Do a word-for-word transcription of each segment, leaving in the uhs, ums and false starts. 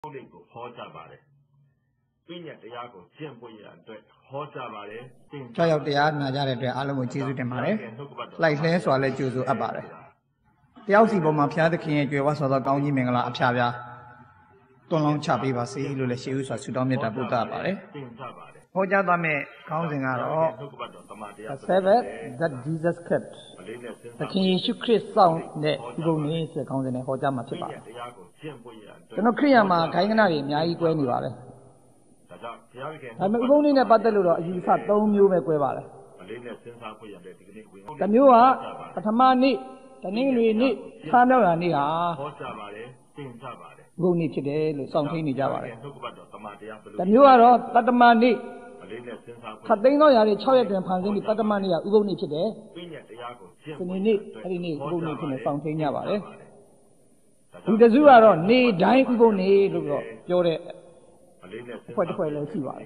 ဟုတ်လေးကိုဟောကြားပါတယ်။ပြည့်ညတ်တရားကိုကျင့်ပွင့်ရအတွက်ဟောကြားပါတယ်။ကြောက်ရောက်တရားနာကြတဲ့အတွက်အားလုံးကိုကျေးဇူးတင်ပါတယ်။လိုက်လဲစွာလဲကြိုးဆိုအပ်ပါတယ်။တယောက်စီပေါ်မှာဘုရားသခင်ရဲ့ကြွယ်ဝစွာသောကောင်းကြီးမင်္ဂလာအဖျားဖျားတွန်းလောင်းချပေးပါစေလို့လည်းရှေးဥစွာဆုတောင်းမြတ်တာပို့သပါတယ်။ဟောကြားသွားမယ့်ခေါင်းစဉ်ကတော့ The Sabbath that Jesus kept သခင်ယေရှုခရစ်ဆောင်တဲ့ဒီပုံလေးဆိုတဲ့ခေါင်းစဉ်နဲ့ဟောကြားမှာဖြစ်ပါတယ်။ကျွန်တော်ခရိယာမှာခိုင်းကနာတွေအများကြီးကွဲနေပါလေ။ဒါပေမဲ့ဥပုံလေးနဲ့ပတ်သက်လို့တော့အယူအဆ၃မျိုးပဲကွဲပါတယ်။တစ်မျိုးကပထမနေ့တနင်္ဂနွေနေ့ခြားမြောက်ရာနေ့ဟာဟောကြားပါတယ်သင်ကြားပါတယ်ဥပုံနေ့ဖြစ်တယ်လို့စောင့်ထိန်နေကြပါတယ်။တစ်မျိုးကတော့တတ္တမနေ့ခတ်သိမ်းသောຢာတွေ၆ရက်တွင်ဖန်ဆင်းပြီးတတ္တမနေ့ကဥပုံနေ့ဖြစ်တယ်။စနေနေ့အဲ့ဒီနေ့ဥပုံနေ့ဖြစ်နေစောင့်ထိန်ကြပါတယ်။ဒီတစုကတော့နေတိုင်းဥပုံနေ့လို့ပြောတဲ့အဖွဲ့တစ်ဖွဲ့လည်းရှိပါတယ်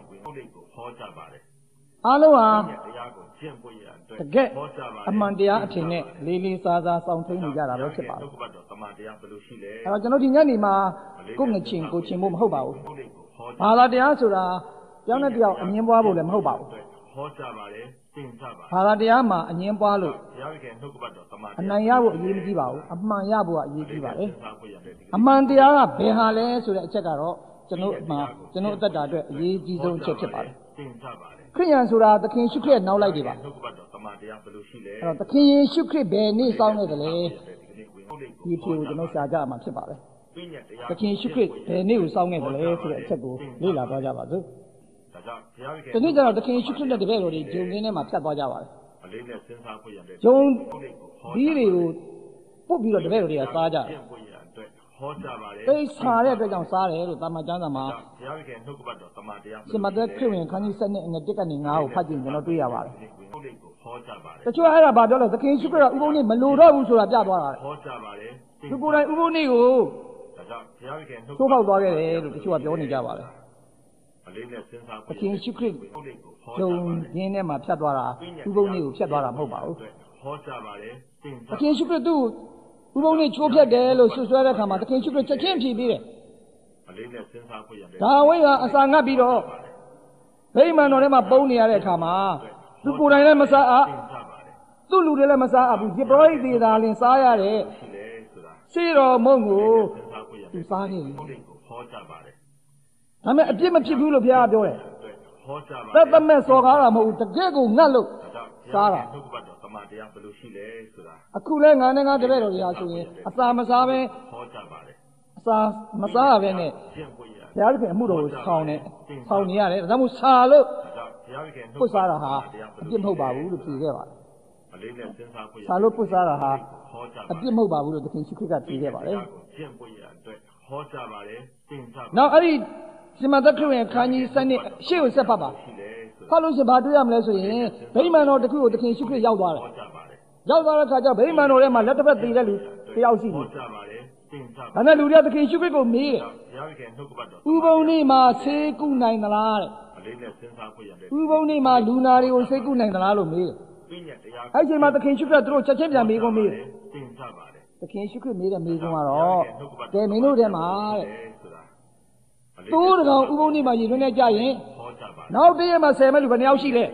။အားလုံးဟာတကယ်အမှန်တရားအထင်နဲ့လေးလေးစားစားစောင့်ထိန်နေကြတာပဲဖြစ်ပါတယ်။အဲ့တော့ကျွန်တော်ဒီညနေမှာကိုယ်ငချင်းကိုချင်းဖို့မဟုတ်ပါဘူး။ဘာသာတရားဆိုတာကြောင်းတဲ့တယောက်အငင်းပွားဖို့လည်းမဟုတ်ပါဘူး။ဟောကြားပါတယ်သင်ကြားပါဘာသာတရားမှာအငင်းပွားလို့အနိုင်ရဖို့အရေးမကြီးပါဘူးအမှန်ရဖို့ကအရေးကြီးပါတယ်အမှန်တရားကဘယ်ဟာလဲဆိုတဲ့အချက်ကတော့ကျွန်တော်မှာကျွန်တော်အသက်တာအတွက်အရေးကြီးဆုံးအချက်ဖြစ်ပါတယ်ခရိယန်ဆိုတာသခင်ရှုခရစ်နောက်လိုက်တွေပါအဲ့တော့သခင်ယေရှုခရစ်ဘယ်နေ့စောင်းနေတယ်လဲဒီဖြေကိုကျွန်တော်ရှာကြမှာဖြစ်ပါတယ်သခင်ရှုခရစ်ဘယ်နေ့ကိုစောင်းနေတယ်လဲဆိုတဲ့အချက်ကိုလေ့လာသွားကြပါစို့ဒီနေ့ကျတော့သခင်ရှုခရစ်နဲ့တပည့်တော်တွေဂျုံရင်းထဲမှာဖြတ်သွားကြပါတယ်ဂျုံဒီတွေကိုပုတ်ပြီးတော့တပည့်တော်တွေကစားကြတယ်ဟောကြားပါတယ်သိစားတဲ့အတွက်ကြောင့်စားတယ်လို့တာမန်ကျမ်းစာမှာဘုရားခင်နှုတ်ကပတ်တော်တမန်တရားရှင်မသက်ခရစ်ဝင်ခန်းကြီးစနစ်အငယ်တစ်ကနေငါးကိုဖတ်ကြည့်ကျွန်တော်တွေ့ရပါတယ်ဟောကြားပါတယ်တချို့အဲ့ဒါဘာပြောလဲသခင်ရှုခရစ်ကဥပုံနေ့မလိုတော့ဘူးဆိုတာပြသွားတာဟောကြားပါတယ်သူကိုယ်တိုင်ဥပုံနေ့ကိုဒါကြောင့်ဘုရားခင်နှုတ်သိုးပေါက်သွားခဲ့တယ်လို့တချို့ကပြောနေကြပါတယ်အလေးနဲ့စဉ်းစားဖို့သခင်ရှုခရစ်ဂျုံရင်းထဲမှာဖြတ်သွားတာဥပုံနေ့ကိုဖြတ်သွားတာမဟုတ်ပါဘူးဟောကြားပါတယ်သခင်ရှုခရစ်သူ့ဥပုံနေ့ချိုးဖြတ်တယ်လို့ဆွဆွဲတဲ့အခါမှာသခင်ရှုခရစ်ချက်ချင်းဖြေပေးတယ်အလေးနဲ့စဉ်းစားဖို့ရတယ်ဒါဝိကအစာငတ်ပြီးတော့ဗိမာန်တော်ထဲမှာပုံနေရတဲ့အခါမှာသူကိုယ်တိုင်လည်းမစားအပ်သူ့လူတွေလည်းမစားအပ်ဘူးယေဘရဟိသေသာလင်စားရတဲ့ရှေးတော်မုံကိုသူစားနေတယ်ဟောကြားပါတယ်ဒါပေမဲ့အပြစ်မဖြစ်ဘူးလို့ဘုရားပြောတယ်ဟောကြားပါတယ်သက်သက်မဲ့စော်ကားတာမဟုတ်ဘူးတကယ့်ကိုငတ်လို့စားတာတမန်တရားဘယ်လိုရှိလဲဆိုတာအခုလဲငါနဲ့ငါတပည့်တော်တွေဟာဆိုရင်အစာမစားပဲဟောကြားပါတယ်အစာမစားရပဲနဲ့ဘုရားသခင်အမှုတော်ကိုဆောင်နေဆောင်နေရတယ်ဒါကြောင့်မို့ဆာလို့ဘုရားသခင်ပုတ်စားတာဟာအပြစ်မဟုတ်ပါဘူးလို့ဖြေခဲ့ပါတယ်အလေးနဲ့စဉ်းစားဖို့ဆာလို့ပုတ်စားတာဟာအပြစ်မဟုတ်ပါဘူးလို့သခင်ရှုခရစ်ကဖြေခဲ့ပါတယ်ကျင့်ဖို့ရအတွက်ဟောကြားပါတယ်သင်ကြားနောက်အဲ့ဒီရှင်မသက်ခရစ်ဝင်ခန်းကြီးစနစ်ရှေ့ကိုဆက်ဖတ်ပါဖတ်လို့ရှိရင်ဘာတွေ့ရမလဲဆိုရင်ဗိမာန်တော်တစ်ခုကိုသခင်ရှုခရစ်ရောက်သွားတယ်ရောက်သွားတဲ့အခါကျဗိမာန်တော်ထဲမှာလက်တစ်ဖက်သေးတဲ့လူတယောက်ရှိတယ်ဒါနဲ့လူတွေကသခင်ရှုခရစ်ကိုမေးတယ်ဥပုံနေ့မှာဆေးကုနိုင်သလားတဲ့ဥပုံနေ့မှာလူနာတွေကိုဆေးကုနိုင်သလားလို့မေးတယ်အဲ့ဒီချိန်မှာသခင်ရှုခရစ်တို့ချက်ချင်းပြန်မေးကုန်မေးတယ်သခင်ရှုခရစ်မေးတဲ့မေးကုန်ကတော့ကဲမင်းတို့ထဲမှာတဲ့သိုးတကောင်ဥပုံနေ့မှာရည်သွင်းနေကြရင်နောက်တရက်မှာဆယ်မဲ့လူဘယ်နှယောက်ရှိလဲ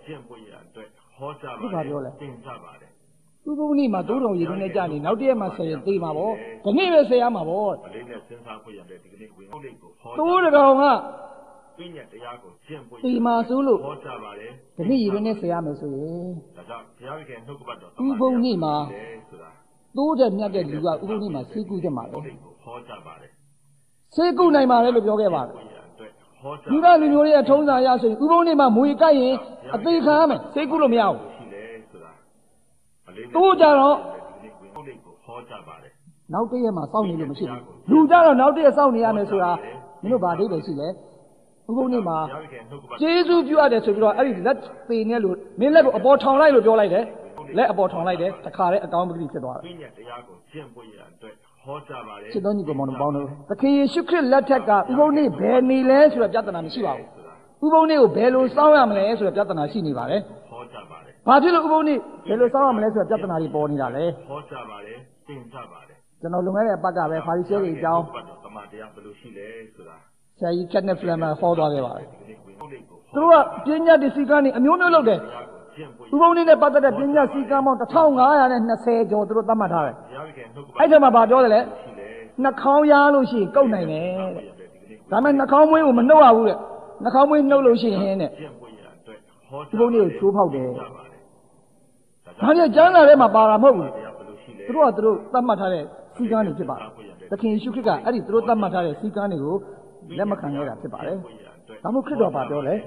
ဒီဘာပြောလဲဥပုံနေ့မှာသိုးတော်ရည်သွင်းနေကြနေနောက်တရက်မှာဆယ်ရင်သေမှာပေါ့ဒီနေ့ပဲဆယ်ရမှာပေါ့သိုးတကောင်ကပြည့်ညတ်တရားကိုကျင့်ပွင့်သေမှာဆိုလို့ဟောကြားပါတယ်ဒီနေ့ရည်သွင်းနေဆယ်ရမယ်ဆိုရင်ဒါကြောင့်ဘုရားခင်နှုတ်ကပတ်တော်ဥပုံနေ့မှာသိုးတဲ့မြတ်တဲ့လူကဥပုံနေ့မှာဆေးကုကြမှာလေဟောကြားပါတယ်ဆေးကုနိုင်ပါလေလို့ပြောခဲ့ပါတယ်ဒီကလူမျိုးတွေအထုံးစာရဆိုရင်ဥပုံနေ့မှာမွေကြိုက်ရင်အသေးခံရမယ်ဆေးကုလို့မရဘူးတိုးကြတော့နောက်တရက်မှာစောင့်နေလို့မရှိဘူးလူကြတော့နောက်တရက်စောင့်နေရမယ်ဆိုတာမင်းတို့ဘာအဓိပ္ပာယ်ရှိလဲဥပုံနေ့မှာကျေးဇူးပြုရတယ်ဆိုပြီးတော့အဲ့ဒီလက်သေးနဲ့လို့မင်းလက်ကိုအပေါ်ထောင်လိုက်လို့ပြောလိုက်တယ်လက်အပေါ်ထောင်လိုက်တယ်တခါတည်းအကောင်းပကတိဖြစ်သွားတယ်တရားကိုကျင့်ပွင့်ရအတွက်ဟောကြားပါတယ်စစ်တော်ညီကောင်မောင်တို့ပေါင်းတို့သခင်ယေရှုခရစ်လက်ထက်ကဥပုံနေ့ဘယ်နေလဲဆိုတော့ပြဿနာမရှိပါဘူးဥပုံနေ့ကိုဘယ်လိုစောင့်ရမလဲဆိုတော့ပြဿနာရှိနေပါတယ်ဟောကြားပါတယ်ဘာဖြစ်လို့ဥပုံနေ့ဘယ်လိုစောင့်ရမလဲဆိုတော့ပြဿနာတွေပေါ်နေတာလဲဟောကြားပါတယ်သင်ကြားပါတယ်ကျွန်တော်လွန်ခဲ့တဲ့အပတ်ကပဲဖာရိရှဲတွေအကြောင်းမန်တရားဘယ်လိုရှိလဲဆိုတာဆရာကြီးကက်နက်ဖလမ်မာဟောသွားခဲ့ပါတယ်သူတို့ကပညာတစီကန်းနေအမျိုးမျိုးလုပ်တယ်ဥပုံနေနဲ့ပတ်သက်တဲ့ပညာစီကန်းပေါင်းတစ်ထောင်ငါးရာနဲ့နှစ်ဆယ်ကျော်သူတို့သတ်မှတ်ထားတယ်အဲ့ဒီမှာဗာပြောတယ်လေနှာခေါင်းရားလို့ရှိရင်ကုတ်နိုင်တယ်တဲ့ဒါပေမဲ့နှာခေါင်းမွေးကိုမနှုတ်ရဘူးတဲ့နှာခေါင်းမွေးနှုတ်လို့ရှိရင်တဲ့ဥပုံနေကိုချိုးဖောက်တယ်ဒါကြကျမ်းစာထဲမှာပါတာမဟုတ်ဘူးသူတို့ကသူတို့သတ်မှတ်ထားတဲ့စီကန်းတွေဖြစ်ပါတယ်သခင်ယေရှုခရစ်ကအဲ့ဒီသူတို့သတ်မှတ်ထားတဲ့စီကန်းတွေကိုလက်မခံခဲ့တာဖြစ်ပါတယ်ဒါမှမဟုတ်ခရစ်တော်ပါပြောလေ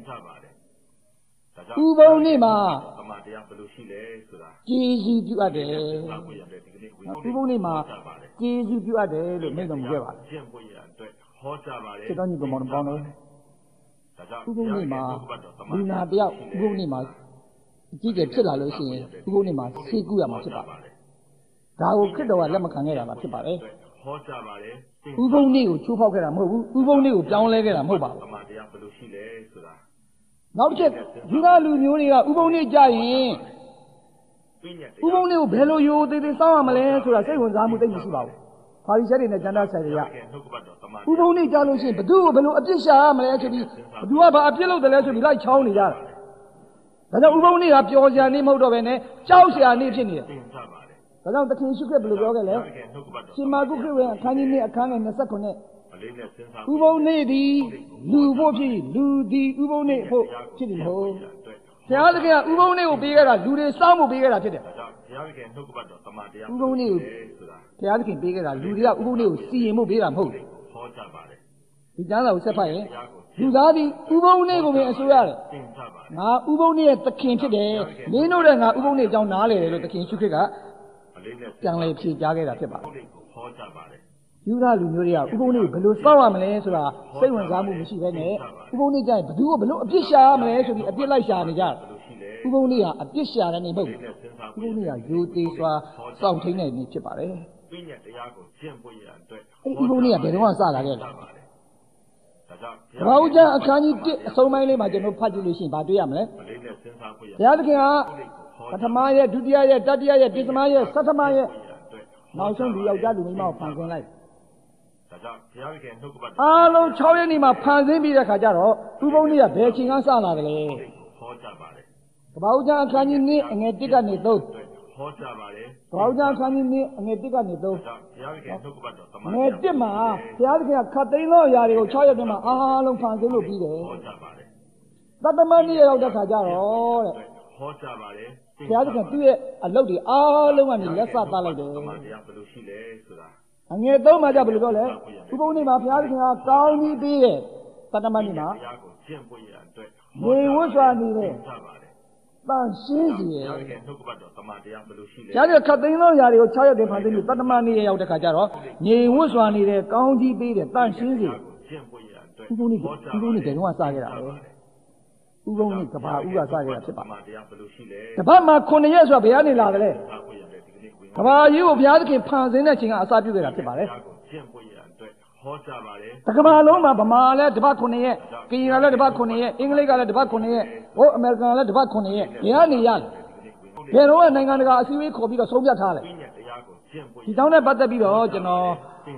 ဥပုံနေမှာတမန်တရားဘယ်လိုရှိလဲဆိုတာကျေးဇူးပြုအပ်တယ်ဥပုံနေမှာကျေးဇူးပြုအပ်တယ်လို့မိန့်တော်မူခဲ့ပါတယ်ကျင့်ဖို့ရအတွက်ဟောကြားပါတယ်စစ်တော်ညီကောင်ပေါင်းတို့ဥပုံနေမှာလူနာတယောက်ဥပုံနေမှာအကြီးကျယ်ဖြစ်လာလို့ရှိရင်ဥပုံနေမှာဆေးကုရမှာဖြစ်ပါတယ်ဒါကိုခရစ်တော်ကလက်မခံခဲ့တာပါဖြစ်ပါတယ်ဟောကြားပါတယ်ဥပုံနေကိုချိုးဖောက်ခဲ့တာမဟုတ်ဘူးဥပုံနေကိုပြောင်းလဲခဲ့တာမဟုတ်ပါဘူးတမန်တရားဘယ်လိုရှိလဲဆိုတာနောက်တစ်ချက်ယူဒလူမျိုးတွေကဥပုံနေကြရင်ဥပုံနေကိုဘယ်လိုယိုသေးသေးစောင်းရမလဲဆိုတာစိတ်ဝင်စားမှုသိမရှိပါဘူးဖာရိရှဲတွေနဲ့ကျမ်းစာဆရာတွေကဥပုံနေကြလို့ရှိရင်ဘသူ့ကိုဘယ်လိုအပြစ်ရှာရမလဲဆိုပြီးဘသူကဘာအပြစ်လုပ်တယ်လဲဆိုပြီးလိုက်ချောင်းနေကြတာဒါကြောင့်ဥပုံနေကပျော်စရာနေမဟုတ်တော့ဘဲနဲ့ကြောက်စရာနေဖြစ်နေတယ်ဒါကြောင့်သခင်ရှုခရစ်ဘယ်လိုပြောခဲ့လဲရှင်မာကုခရစ်ဝင်အခန်းကြီးနှစ်အခန်းငယ်၂၉ဥပုံနေသည်လူဖို့ဖြစ်လူသည်ဥပုံနေဖို့ဖြစ်တယ်ဟုတ်ဘုရားသခင်ကဥပုံနေကိုပေးခဲ့တာလူတွေစောင့်ဖို့ပေးခဲ့တာဖြစ်တယ်ဘုရားသခင်နှုတ်ကပတ်တော်တမန်တရားဥပုံနေကိုဘုရားသခင်ပေးခဲ့တာလူတွေကဥပုံနေကိုစီရင်ဖို့ပေးတာမဟုတ်ဘူးဟောကြားပါတယ်ဒီကျမ်းစာကိုဆက်ဖတ်ရင်လူသားသည်ဥပုံနေကိုပဲအစိုးရတယ်ငါဥပုံနေရဲ့သခင်ဖြစ်တယ်မင်းတို့လည်းငါဥပုံနေအကြောင်းနားလေတယ်လို့သခင်ရှုခရစ်ကပြန်လေဖြေကြားခဲ့တာဖြစ်ပါတယ်ဟောကြားပါတယ်ယူဒလူမျိုးတွေကဥပုံနေကိုဘယ်လိုစောင့်ရမလဲဆိုတာစိတ်ဝင်စားမှုမရှိဘဲနဲ့ဥပုံနေကြရင်ဘသူ့ကိုဘယ်လိုအပြစ်ရှာရမလဲဆိုပြီးအပြစ်လိုက်ရှာနေကြတယ်ဥပုံနေကအပြစ်ရှာတဲ့နေမဟုတ်ဘူးဥပုံနေကယူသေးစွာစောင့်ထိန်တဲ့နေဖြစ်ပါတယ်ပြည့်ညတ်တရားကိုကျင့်ဖို့ရအတွက်ဥပုံနေကဘယ်တော့မှစလာခဲ့လဲဒါကြောင့်ဘာဦးကျမ်းအခန်းကြီးတစ်အဆုံးပိုင်းလေးမှာကျွန်တော်ဖတ်ကြည့်လို့ရှိရင်ဘာတွေ့ရမလဲဘုရားသခင်ကပထမရဲ့ဒုတိယရဲ့တတိယရဲ့ပိစမရဲ့သတ္တမရဲ့နောက်ဆုံးလူယောက်ျားလူမိန်းမကိုဖန်ဆင်းလိုက်ဒါကြောင့်ဘုရားသခင်နှုတ်ကပတ်အားလုံး၆ရက်နေမှာဖန်ဆင်းပြီးတဲ့ခါကျတော့ဥပုံနေကဘယ်ချိန်ကစလာတယ်လဲဟောကြားပါတယ်ကပ္ပဦးကျမ်းအခန်းကြီးနှစ်အငယ်တစ်ကနေသုံးဟောကြားပါတယ်ကပ္ပဦးကျမ်းအခန်းကြီးနှစ်အငယ်တစ်ကနေသုံးဘုရားသခင်နှုတ်ကပတ်တော်တမန်ငယ်တစ်မှာဘုရားသခင်ကခတ်သိမ်းသောအရာတွေကို၆ရက်တည်းမှာအားလုံးဖန်ဆင်းလို့ပြီးတယ်ဟောကြားပါတယ်သတ္တမနေ့ရောက်တဲ့ခါကျတော့တဲ့ဟောကြားပါတယ်ဘုရားသခင်သူ့ရဲ့အလုပ်တွေအားလုံးကနေလက်စသတ်လိုက်တယ်တမန်တရားဘယ်လိုရှိလဲဆိုတာအငယ်သုံးမှာကြဘယ်လိုပြောလဲဥပုံနေမှာဘုရားသခင်ကကောင်းကြီးပေးတယ်သတ္တမနေ့မှာတရားကိုကျင့်ဖို့ရအတွက်နေဝတ်စွာနေတယ်တန်ရှင်းစီရဲ့ဘုရားသခင်နှုတ်ကပတ်တော်တမန်တရားဘယ်လိုရှိလဲကြားရခတ်သိမ်းသောຢာတွေကို၆ရက်တည်းဖန်ဆင်းပြီးသတ္တမနေ့ရောက်တဲ့ခါကျတော့နေဝတ်စွာနေတယ်ကောင်းကြီးပေးတယ်တန်ရှင်းစီကျင့်ဖို့ရအတွက်ဥပုံနေဥပုံနေဘယ်တော့မှစခဲ့တာလဲဥပုံနေကဘာဥကစခဲ့တာဖြစ်ပါတပတ်မှာခုနှစ်ရက်ဆိုတာဘယ်ကနေလာတယ်လဲကဘာကြီးကိုဘုရားသခင်ဖန်ဆင်းတဲ့ချိန်ကအစပြုခဲ့တာဖြစ်ပါတယ်ကျင့်ဖို့ရအတွက်ဟောကြားပါတယ်တကဘာလုံးမှာဗမာလည်းတပတ်ခုနှစ်ရက်ကရင်ကလည်းတပတ်ခုနှစ်ရက်အင်္ဂလိပ်ကလည်းတပတ်ခုနှစ်ရက်ဟိုအမေရိကန်လည်းတပတ်ခုနှစ်ရက်ဘယ်ကနေရလဲဘယ်တော့နိုင်ငံတကာအစည်းအဝေးခေါ်ပြီးတော့ဆုံးဖြတ်ထားလဲဒီတောင်းနဲ့ပတ်သက်ပြီးတော့ကျွန်တော်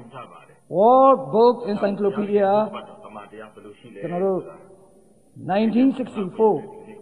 World Book Encyclopedia ကျွန်တော်တို့nineteen sixty-four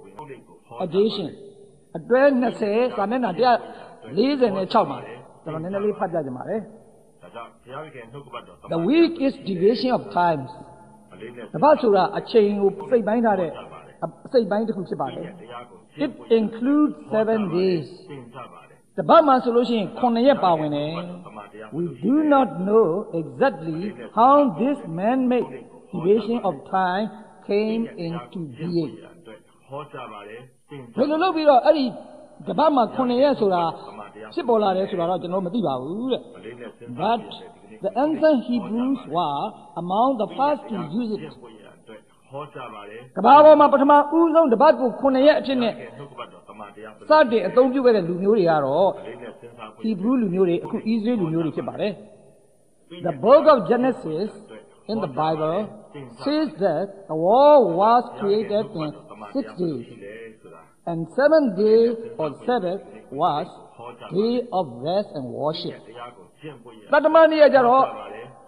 edition အတွဲ၂၀စာမျက်နှာone forty-sixမှာကျွန်တော်နည်းနည်းလေးဖတ်ပြကြပါမယ်ဒါကြောင့်ဘုရားသခင်နှုတ်ကပတ်တော် The week is division of times တပတ်ဆိုတာအချိန်ကိုစိတ်ပိုင်းထားတဲ့အစိတ်ပိုင်းတစ်ခုဖြစ်ပါတယ် It includes seven days တပတ်မှာဆိုလို့ရှိရင်nineရက်ပါဝင်တယ် We do not know exactly how this man-made division of time came into being ဟောကြားပါတယ်ဘယ်လိုလုပ်ပြီးတော့အဲ့ဒီတပတ်မှာnineရက်ဆိုတာဖြစ်ပေါ်လာတယ်ဆိုတာတော့ကျွန်တော်မသိပါဘူးတဲ့ But the ancient Hebrews were among the first to use it ဟောကြားပါတယ်ကဘာပေါ်မှာပထမဦးဆုံးတပတ်ကိုnineရက်အဖြစ်နဲ့စတင်အသုံးပြုခဲ့တဲ့လူမျိုးတွေကတော့ Hebrew လူမျိုးတွေအခု Israel လူမျိုးတွေဖြစ်ပါတယ် The book of Genesis in the Bible says that the world was created in six days and seven days or Sabbath was day of rest and worship တတမနေ့ကျတော့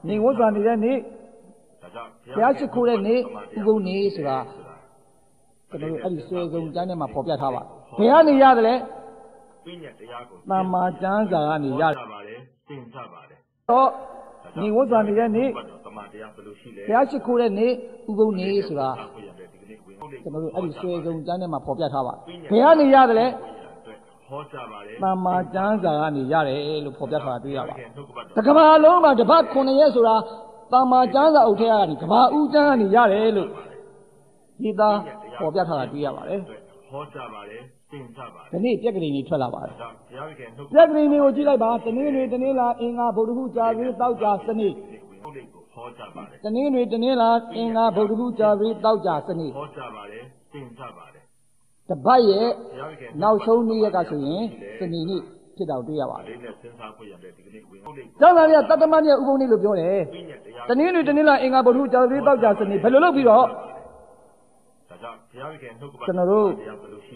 နေဝတ်စွာနေတဲ့နေ့ဘုရားရှိခိုးတဲ့နေ့ဥပုသ်နေ့ဆိုတာကျွန်တော်တို့အဲ့ဒီဆွေဆုံးကျမ်းထဲမှာဖော်ပြထားပါဘယ်ကနေရတယ်လဲတမ္မာကျမ်းစာကနေရပါတယ်သင်ကြပါတယ်တော့နေဝတ်စွာနေတဲ့နေ့တမ္မာတရားဘယ်လိုရှိလဲဘုရားရှိခိုးတဲ့နေ့ဥပုသ်နေ့ဆိုတာကျွန်တော်တို့အဲ့ဒီဆွေဆုံးကျမ်းထဲမှာဖော်ပြထားပါဘယ်ကနေရတယ်လဲဟောကြားပါတယ်တမ္မာကျမ်းစာကနေရတယ်လို့ဖော်ပြထားတာတွေ့ရပါတကဘာလုံးမှာတပတ်ခုနှစ်ရက်ဆိုတာတမ္မာကျမ်းစာအုပ်ထဲကနေကဘာဦးကျမ်းကနေရတယ်လို့ဒီသားဖော်ပြထားတာတွေ့ရပါတယ်ဟောကြားပါတယ်သင်ကြပါတယ်ဒီနေ့ပြက်ကလေးတွေထွက်လာပါတယ်ပြက်ကလေးတွေကိုကြည့်လိုက်ပါတနေ့တွေတနေ့လာအင်္ဂါဗုဒ္ဓဟူကြာပြီးတောက်ကြစနစ်ဟောကြားပါတယ်တနေ့တွေတနေ့လာအင်္ဂါဗုဒ္ဓဟူကြာပြီးတောက်ကြစနစ်ဟောကြားပါတယ်သင်ကြပါတယ်တပတ်ရဲ့နောက်ဆုံးနေ့ရက်ကဆိုရင်စနေနေ့ဖြစ်တော့တွေ့ရပါတယ်ကျောင်းသားတွေကတတ္တမနေ့ဥပုံနေ့လို့ပြောတယ်တနေ့တွေတနေ့လာအင်္ဂါဗုဒ္ဓဟူကြာပြီးတောက်ကြစနစ်ဘယ်လိုလုပ်ပြီးတော့ကျွန်တော်တို့အ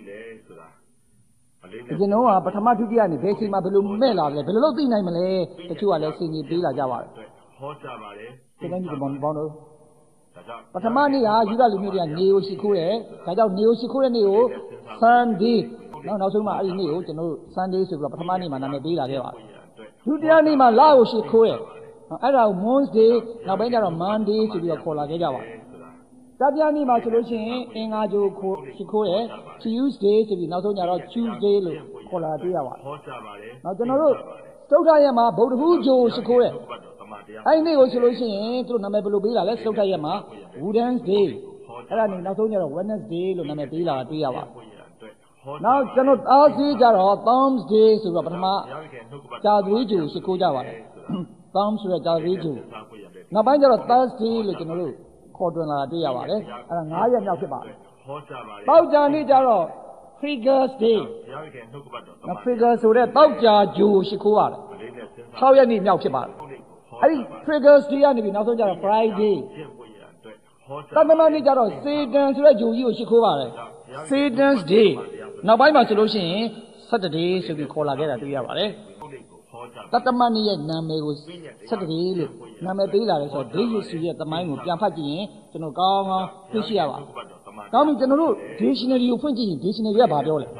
ရင်တော့ပထမဒုတိယနေ့ဘယ်ချိန်မှာဘယ်လိုမဲ့လာလဲဘယ်လိုလုပ်သိနိုင်မလဲတချို့ကလည်းစဉ်းကြီးပေးလာကြပါတယ်ဟောကြပါတယ်ဒီတိုင်းဒီဘောင်းဘောင်းတို့ပထမနေ့ကယူဒလူမျိုးတွေကနေကိုရှိခိုးတယ်ဒါကြောင့်နေကိုရှိခိုးတဲ့နေ့ကို Sunday နောက်နောက်ဆုံးမှအဲ့ဒီနေ့ကိုကျွန်တော်တို့ Sunday ဆိုပြီးတော့ပထမနေ့မှာနာမည်ပေးလာခဲ့ပါတယ်ဒုတိယနေ့မှာလကိုရှိခိုးတယ်အဲ့ဒါကို Monday နောက်ပိုင်းကျတော့ Monday ဆိုပြီးတော့ခေါ်လာခဲ့ကြပါတယ်တတိယနေ့မှာဆိုလို့ရှိရင်အင်္ဂါကြိုခိုးရှိခိုးတယ် Tuesday ဆိုပြီးနောက်ဆုံးကျတော့ Tuesday လို့ခေါ်လာတွေ့ရပါတယ်ဟောကြားပါတယ်နောက်ကျွန်တော်တို့သုဒ္ဓရက်မှာဗုဒ္ဓဟူးကြိုရှိခိုးတယ်အဲ့ဒီနေ့ကိုဆိုလို့ရှိရင်သူတို့နာမည်ဘယ်လိုပေးလာလဲသုဒ္ဓရက်မှာ Wednesday အဲ့ဒါနေနောက်ဆုံးကျတော့ Wednesday လို့နာမည်ပေးလာတွေ့ရပါတယ်နောက်ကျွန်တော်အားစီးကြတော့ Thursday ဆိုတော့ပထမကြာသပတေးကြိုရှိခိုးကြပါတယ် Thursday ဆိုတော့ကြာသပတေးကြိုနောက်ပိုင်းကျတော့ Thursday လို့ကျွန်တော်တို့ခေါ်တွင်လာတွေ့ရပါတယ်အဲ့ဒါငါးရက်မြောက်ဖြစ်ပါတယ်ဟောကြားပါတယ်တောက်ကြနေ့ကျတော့ Figures Day နော် Figures ဆိုတဲ့တောက်ကြဂျိုရှိခိုးရတယ်၆ရက်နေ့မြောက်ဖြစ်ပါတယ်အဲ့ဒီ Figures Day ကနေပြီးနောက်ဆုံးကျတော့ Friday တသမနေ့ကျတော့ Satan ဆိုတဲ့ဂျိုကြီးကိုရှိခိုးပါတယ် Satan's Day နောက်ပိုင်းမှာဆိုလို့ရှိရင် Saturday ဆိုပြီးခေါ်လာခဲ့တာတွေ့ရပါတယ်တတမနေ့ရဲ့နာမည်ကို Saturday လို့နာမည်ပေးလာတယ်ဆိုတော့ဒေးယေစုရဲ့သမိုင်းကိုပြန်ဖတ်ကြည့်ရင်ကျွန်တော်ကောင်းကောင်းသိရှိရပါဘူး။ကောင်းပြီကျွန်တော်တို့ dictionary ကိုဖွင့်ကြည့်ရင် dictionary ကဘာပြောလဲ။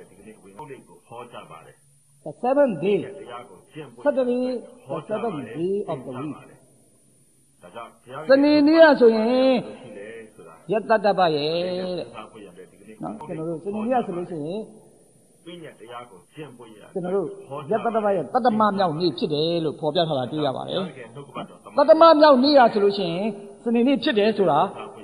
The seventh day Saturday the seventh day of the week စနေနေ့ရဆိုရင်ရက်တတပတ်ရဲ့တဲ့။နော်ကျွန်တော်တို့စနေနေ့ရဆိုလို့ရှိရင်ပြည့်ညက်တရားကိုကျင့်ပွေရကျွန်တော်တို့ယတတ္တမရဲ့တတ္တမမြောက်နေ့ဖြစ်တယ်လို့ဖော်ပြထားတာတွေ့ရပါတယ်တတ္တမမြောက်နေ့ရဆိုလို့ရှိရင်စနေနေ့ဖြစ်တယ်ဆိုတာ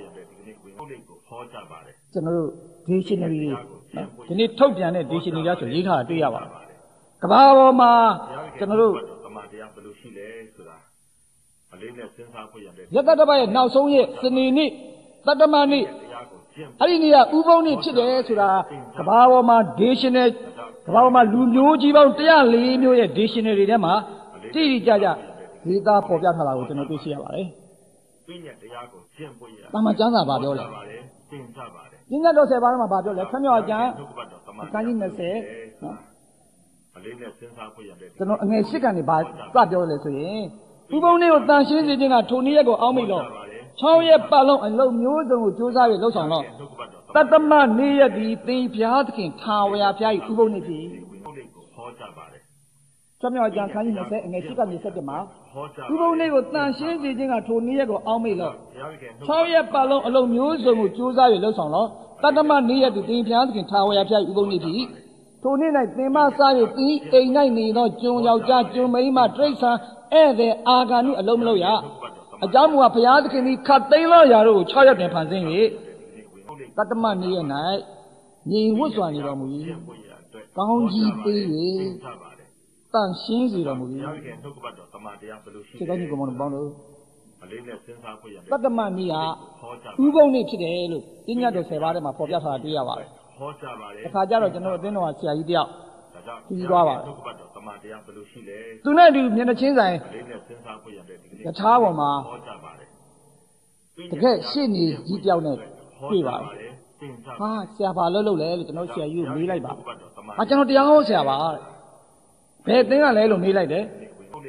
ကျွန်တော်တို့ dictionary ဒီနေ့ထုတ်ပြန်တဲ့ dictionary ရဆိုရေးထားတာတွေ့ရပါတယ်ကဘာပေါ်မှာကျွန်တော်တို့တမန်တရားဘယ်လိုရှိလဲဆိုတာအလေးနဲ့စဉ်းစားဖို့ရတယ်ယတတ္တမရဲ့နောက်ဆုံးရဲ့စနေနေ့တတ္တမနေ့အဲ့ဒီနေ့ကဥပုံနေ့ဖြစ်တယ်ဆိုတာကဘာပေါ်မှာ dictionary ကဘာပေါ်မှာလူမျိုးကြီးပေါင်း၁၀၄မျိုးရဲ့ dictionary တွေထဲမှာတိတိကျကျဒေတာပေါ်ပြထားတာကိုကျွန်တော်တွေ့ရှိရပါတယ်။ပြည့်ညက်တရားကိုကျင့်ပွေရတာ။တမန်ကျမ်းစာဘာပြောလဲ။သင်ကြပါတယ်။ပြည့်ညက်တော်ဆယ်ပါးမှာဘာပြောလဲ။ခမျောကျမ်းအခန်းကြီး၂၀နော်။အလေးနဲ့စဉ်းစားဖို့ရတယ်။ကျွန်တော်အငယ်၈ကနေဘာစပြောလဲဆိုရင်ဥပုံနေ့ကိုတန်ရှင်းစေခြင်းကထိုနေ့ရက်ကိုအောက်မိတ်တော့၆ရက်ပတ်လုံးအလုံးမျိုးစုံကိုစူးစမ်းပြီးလှုပ်ဆောင်တော့တတ္တမနေ့ရက်ဒီသင်ဘုရားသခင်ထာဝရဘုရား၏ဥပုံနေ့ဖြစ်ဟောကြားပါတယ်။ကျွန်တော်အကြံခန်းကြီး၂၀အငယ်၈ကနေ၁၁မှာဥပုံနေ့ကိုတန်ရှင်းစေခြင်းကထိုနေ့ရက်ကိုအောက်မိတ်လို့၆ရက်ပတ်လုံးအလုံးမျိုးစုံကိုစူးစမ်းပြီးလှုပ်ဆောင်တော့တတ္တမနေ့ရက်ဒီသင်ဘုရားသခင်ထာဝရဘုရား၏ဥပုံနေ့ဖြစ်ထိုနေ့၌သင်မစား၍သင်အိမ်၌နေသောကျွန်ယောက်ျားကျွန်မိန်းမတိရစ္ဆာန်ဧည့်သည်အာဂါနုအလုံးမလို့ရအကြောင်းမူကားဘုရားသခင်သည်ခတ်သိမ်းသောယာတို့ကို၆ရက်တွင်ဖန်ဆင်း၍တတ္တမနေ့ရက်၌ငြိမ်ဝတ်စွာနေတော်မူ၏ကောင်းကြီးပေး၍တန်ရှင်းစေတော်မူ၏စိတ်ကောင်းကြီးကိုမပေါင်းလို့အလေးနဲ့စဉ်းစားဖို့ရတယ်တတ္တမနေ့ကဥပုံနေ့ဖြစ်တယ်လို့ပြညတ်တော်ဆယ်ပါးထဲမှာဖော်ပြထားတာတွေ့ရပါတယ်ဟောကြားပါတယ်အခါကျတော့ကျွန်တော်အသင်းတော်ကဆရာကြီးတယောက်ပြီးသွားပါတယ်တမန်တရားဘယ်လိုရှိလဲသူနဲ့ဒီမျက်နှာချင်းဆိုင်လေးနဲ့စဉ်းစားဖို့ရတယ်ဒီကနေ့တခြားပေါ်မှာဟောကြားပါတယ်တကယ်ရှင်းနေကြီးတယောက်နဲ့တွေ့ပါတယ်ဟာဆရာဘာလုပ်လို့လဲလို့ကျွန်တော်ဆရာကြီးကိုမေးလိုက်ပါဟာကျွန်တော်တရားဟောဆရာပါတဲ့ဘယ်သင်ကလဲလို့မေးလိုက်တယ်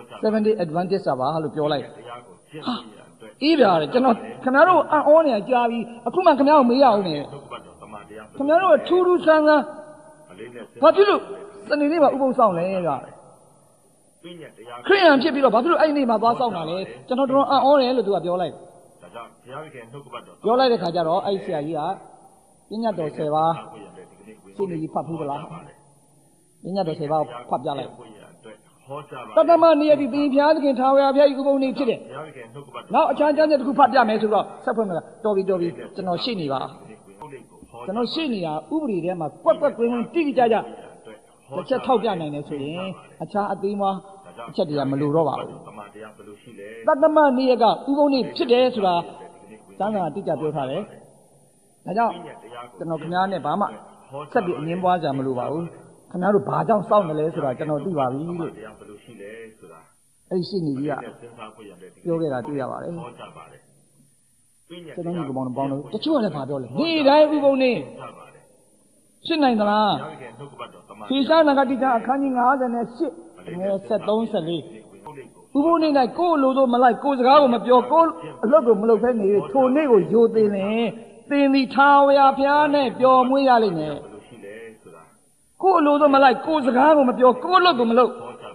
seventy Adventist ပါလို့ပြောလိုက်ဟာအေးပြတယ်ကျွန်တော်ခင်ဗျားတို့အံ့ဩနေကြာပြီအခုမှခင်ဗျားတို့မေးရအောင်နေခင်ဗျားတို့ထူးထူးဆန်းဆန်းဘာဖြစ်လို့စနေနေ့မှာဥပုသ်ဆောင်လဲကြခရိယန်ဖြစ်ပြီးတော့ဘာဖြစ်လို့အဲ့ဒီနေ့မှာသွားဆောင်တာလဲကျွန်တော်တို့အံ့ဩတယ်လို့သူကပြောလိုက်ပြောလိုက်တဲ့ခါကျတော့အဲ့ဆရာကြီးကပညာတော်ဆယ်ပါးစိတ်ကြီးဖတ်ဖူးသလားပညာတော်ဆယ်ပါးဖတ်ပြလိုက်တတမနေရဒီသင်ဖျားသခင်ထာဝရဘုရားဤဥပုံနေဖြစ်တယ်နောက်အခြားကျမ်းချက်တစ်ခုဖတ်ပြမယ်ဆိုတော့ဆက်ဖွင့်မှာတော်ပြီတော်ပြီကျွန်တော်ရှိနေပါကျွန်တော်ရှိနေတာဥပဒေထဲမှာကွက်ကွက်ကွင်းကွင်းတိတိကျကျတစ်ချက်ထောက်ပြနိုင်တယ်ဆိုရင်အခြားအသေးမအချက်တွေကမလိုတော့ပါဘူးတတမနေရကဥပုံနေဖြစ်တယ်ဆိုတာကျမ်းစာတိကျပြောထားတယ်ဒါကြောင့်ကျွန်တော်ခင်ဗျားနဲ့ဘာမှဆက်ပြီးအငင်းပွားကြမလိုပါဘူးခင်ဗျားတို့ဘာကြောင့်စောင့်နေလဲဆိုတာကျွန်တော်သိပါပြီလို့အဲ့ဒီရှိနေကြီးကပြောခဲ့တာတွေ့ရပါတယ်ကျွန်တော်ညီကောင်ပေါင်းလို့တချို့ကလည်းဘာပြောလဲဒီတိုင်းဥပုံနေဖြစ်နိုင်သလားဖြေရှားနဂတိကအခန်းကြီး၅၈ငယ်ဆက်သုံးဆက်လေးဥပုံနေ၌ကိုယ်လိုသို့မလိုက်ကိုယ်စကားကိုမပြောကိုယ်အလုပ်ကိုမလုပ်ဖဲနေထိုနေ့ကိုယိုသိနေသင်သည်ထာဝရဘုရားနဲ့ပျော်မွေ့ရလိမ့်မယ်ကိုယ်လိုသို့မလိုက်ကိုယ်စကားကိုမပြောကိုယ်အလုပ်ကိုမလုပ်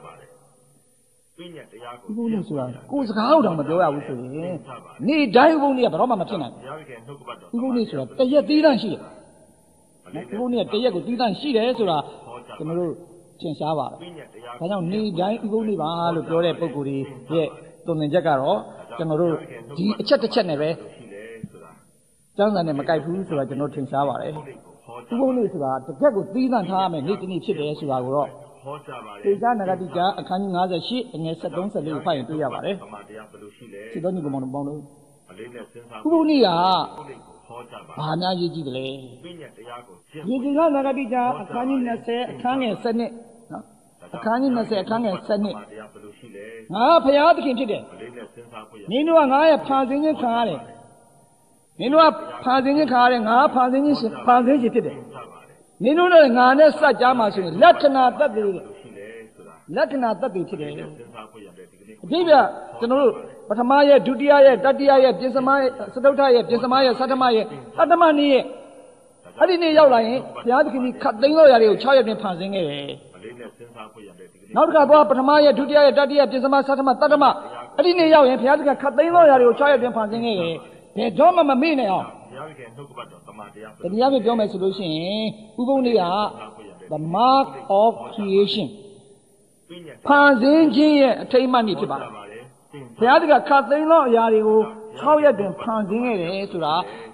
ဥပုံနေဆိုတာကိုယ်စကားကိုတော့မပြောရဘူးဆိုရင်နေ့တိုင်းဥပုံနေကဘယ်တော့မှမဖြစ်နိုင်ဘူးဥပုံနေဆိုတာတရက်သီးတန့်ရှိတယ်ဥပုံနေကတရက်ကိုသီးတန့်ရှိတယ်ဆိုတာကျွန်တော်တို့သင်ရှားပါတယ်ဒါကြောင့်နေ့တိုင်းဥပုံနေပါလို့ပြောတဲ့ပုံကိုယ်ကြီးရဲ့တုံ့ပြန်ချက်ကတော့ကျွန်တော်တို့ဒီအချက်တစ်ချက်နဲ့ပဲကျမ်းစာနဲ့မကိုက်ဘူးဆိုတာကျွန်တော်ထင်ရှားပါတယ်ဥပုံနေဆိုတာတကက်ကိုသီးသန့်ထားရမယ်နေ့တစ်နေ့ဖြစ်တယ်ဆိုတာကိုတော့သေချာနဂတိကအခန်းကြီး၅၈အငယ်ဆက်သုံးဆက်လေးကိုဖတ်ရင်တွေ့ရပါတယ်ဒီတော့ညီကောင်ပေါင်းလို့ဥပုံနေကဘာများရေးကြည့်တယ်လဲယေဇေလနဂတိကအခန်းကြီး၂၀အခန်းငယ်၁၂နော်အခန်းကြီး၂၀အခန်းငယ်၁၂ငါဖရာသခင်ဖြစ်တယ်နင်တို့ကငါရဲ့ဖာဆင်းခြင်းခံရတယ်နင်တို့ကဖာဆင်းခြင်းခံရတယ်ငါဖာဆင်းခြင်းဖာဆင်းခြင်းဖြစ်တယ်နင်တို့နဲ့ငါနဲ့စัจကြားမှာဆိုရင်လက္ခဏာတတ်တယ်လက္ခဏာတတ်တယ်ဖြစ်တယ်အပြည့်ပြကျွန်တော်တို့ပထမရဲ့ဒုတိယရဲ့တတိယရဲ့ပြင်စမရဲ့စတုထရဲ့ပြင်စမရဲ့သတ္တမရဲ့အတ္တမနေ့ရဲ့အဲ့ဒီနေ့ရောက်လာရင်ဘုရားသခင်ကြီးခတ်သိမ်းသောຢာတွေကို၆ရက်ပြင်ဖန်ဆင်းခဲ့တယ်နောက်တစ်ခါတော့ပထမရဲ့ဒုတိယရဲ့တတိယပြင်စမသတ္တမတတ္တမအဲ့ဒီနေ့ရောက်ရင်ဘုရားသခင်ခတ်သိမ်းသောຢာတွေကို၆ရက်ပြင်ဖန်ဆင်းခဲ့တယ်ဘယ်တော့မှမမေ့နိုင်အောင်တရားပြပြောမယ်ဆိုလို့ရှိရင်ဥပုံနေ့က the mark of creation ဖန်ဆင်းခြင်းရဲ့အထိမ်းအမှတ်နေ့ဖြစ်ပါတယ်ဘုရားသခင်ခတ်သိမ်းသောအရာတွေကို၆ရက်တွင်ဖန်ဆင်းခဲ့တယ်ဆိုတာ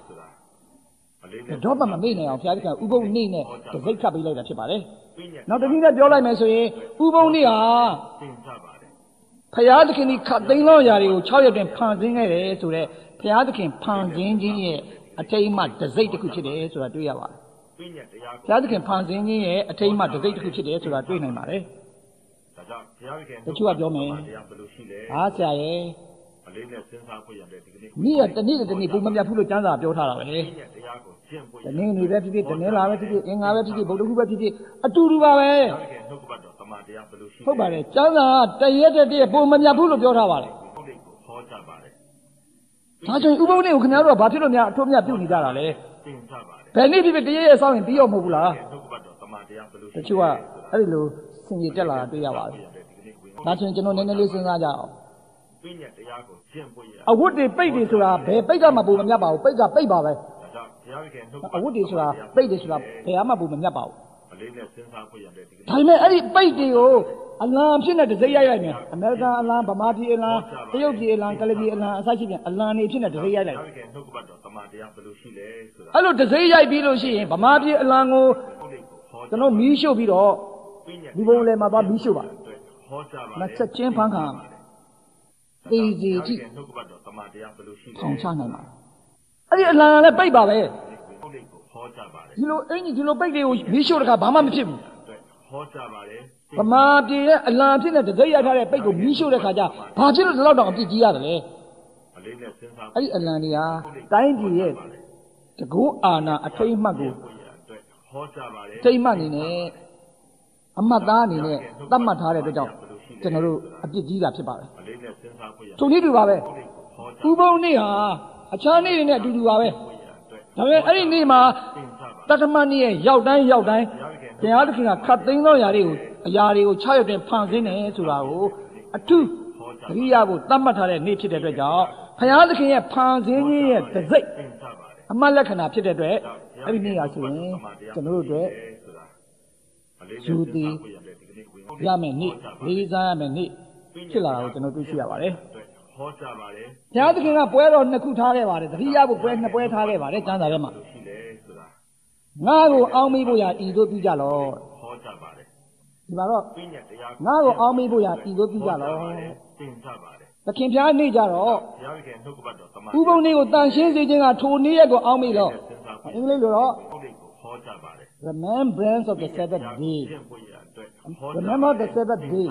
တော့မှမမေ့နိုင်အောင်ဘုရားသခင်ဥပုံနေ့နဲ့တစိတ်ခတ်ပေးလိုက်တာဖြစ်ပါတယ်နောက်တစ်နည်းနဲ့ပြောလိုက်မယ်ဆိုရင်ဥပုံနေ့ဟာဘုရားသခင်ခတ်သိမ်းသောအရာတွေကို၆ရက်တွင်ဖန်ဆင်းခဲ့တယ်ဆိုတဲ့ဘုရားသခင်ဖန်ဆင်းခြင်းရဲ့အထိမ်းအမှတ်တစိတ်တစ်ခုဖြစ်တယ်ဆိုတာတွေ့ရပါတယ်ဘုရားသခင်ဖန်ဆင်းခြင်းရဲ့အထိမ်းအမှတ်တစိတ်တစ်ခုဖြစ်တယ်ဆိုတာတွေ့နိုင်ပါတယ်တချို့ကပြောမယ်ဟာဆရာရဲ့မိရတနေ့တနေ့ပုံမပြတ်ဘူးလို့ကျမ်းစာပြောထားတာပဲတနေ့နေ့ပဲဖြစ်ဖြစ်တနေ့လာပဲဖြစ်ဖြစ်အင်္ဂါပဲဖြစ်ဖြစ်ဗုဒ္ဓခုပဲဖြစ်ဖြစ်အတူတူပါပဲဟုတ်ပါတယ်ကျမ်းစာတရက်တည်းပုံမပြတ်ဘူးလို့ပြောထားပါတယ်ဒါကြောင့်ဥပုံနေ့ကိုခင်ဗျားတို့ကဘာဖြစ်လို့များအထွတ်မြတ်ပြုနေကြတာလဲဘယ်နေ့ဖြစ်ဖြစ်တရက်ရက်စောင့်ရင်ပြီးရောမဟုတ်ဘူးလားတချို့ကအဲ့ဒီလိုစင်ကြီးတက်လာတာတွေ့ရပါတယ်ဒါချင်းကျွန်တော်နည်းနည်းလေးစဉ်းစားကြအောင်အဝတ်တွေပိတ်တွေဆိုတာဘယ်ပိတ်ကမှပုံမမြတ်ပါဘူးပိတ်ကပိတ်ပါပဲအဝတ်တွေဆိုတာပိတ်တွေဆိုတာဘယ်မှပုံမမြတ်ပါဘူးဒါပေမဲ့အဲ့ဒီပိတ်တွေကိုအလံဖြစ်နေတစိမ့်ရိုက်လိုက်မယ်အမေရိကန်အလံဗမာပြည်အလံတရုတ်ပြည်အလံကလပြည်အလံအစရှိပြန်အလံနေဖြစ်နေတစိမ့်ရိုက်လိုက်အဲ့လိုတစိမ့်ရိုက်ပြီးလို့ရှိရင်ဗမာပြည်အလံကိုကျွန်တော်မီးရှို့ပြီးတော့ဒီဘုံလေမှာသွားမီးရှို့ပါမချက်ချင်းဖန်ခံတေးစီကြည့်ထောင်ချနိုင်ပါအဲ့ဒီအလံလည်းပိတ်ပါပဲဒီလိုအင်ကြီးဒီလိုပိတ်တွေကိုမီးရှို့တခါဘာမှမဖြစ်ဘူးဗမာပြည်ရဲ့အလံဖြစ်တဲ့တစိမ့်ရိုက်ထားတဲ့ပိတ်ကိုမီးရှို့တဲ့ခါကျဘာဖြစ်လို့ဒီလောက်တောင်အပြစ်ကြီးရတယ်လဲအဲ့ဒီအလံတွေဟာတိုင်းပြည်ရဲ့တကူအာဏာအထိမ်းအမှတ်ကိုထိမ်းမှတ်နေနဲ့အမှတ်သားအနေနဲ့သတ်မှတ်ထားတဲ့အတွက်ကြောင့်ကျွန်တော်တို့အပြစ်ကြီးတာဖြစ်ပါတယ်ထိုနည်းတူပါပဲဥပုံနေ့ဟာအခြားနေ့တွေနဲ့အတူတူပါပဲဒါပေမဲ့အဲ့ဒီနေ့မှာတတ္တမနေ့ရဲ့ရောက်တိုင်းရောက်တိုင်းဘုရားသခင်ကခတ်သိမ်းသောຢာတွေကိုအရာတွေကိုချရွတ်တင်ဖန်ဆင်းတယ်ဆိုတာကိုအထူးသတိရဖို့သတ်မှတ်ထားတဲ့နေ့ဖြစ်တဲ့အတွက်ကြောင့်ဘုရားသခင်ရဲ့ဖန်ဆင်းခြင်းရဲ့တစိတ်အမှတ်လက္ခဏာဖြစ်တဲ့အတွက်အဲ့ဒီနေ့ကဆိုရင်ကျွန်တော်တို့အတွက်ယူသည်ရမယ်နေ့လေးစားရမယ်နေ့ဖြစ်လာတာကိုကျွန်တော်တွေ့ရှိရပါတယ်ဘုရားသခင်ကပွဲတော်နှစ်ခုထားခဲ့ပါတယ်သတိရဖို့ပွဲနှစ်ပွဲထားခဲ့ပါတယ်ကျမ်းစာထဲမှာငါ့ကိုအောင်းမိဖို့ရာဤသို့ပြုကြလော့ဒီမှာတော့ငါ့ကိုအောင်းမိဖို့ရာဤသို့ပြုကြလော့သခင်ဖျားနေ့ကြတော့ဥပုံနေ့ကိုတန်ရှင်းစေခြင်းကထိုနေ့ရက်ကိုအောင်းမိလော့အင်္ဂလိပ်လိုတော့ remembrance of the Sabbath day remember the Sabbath day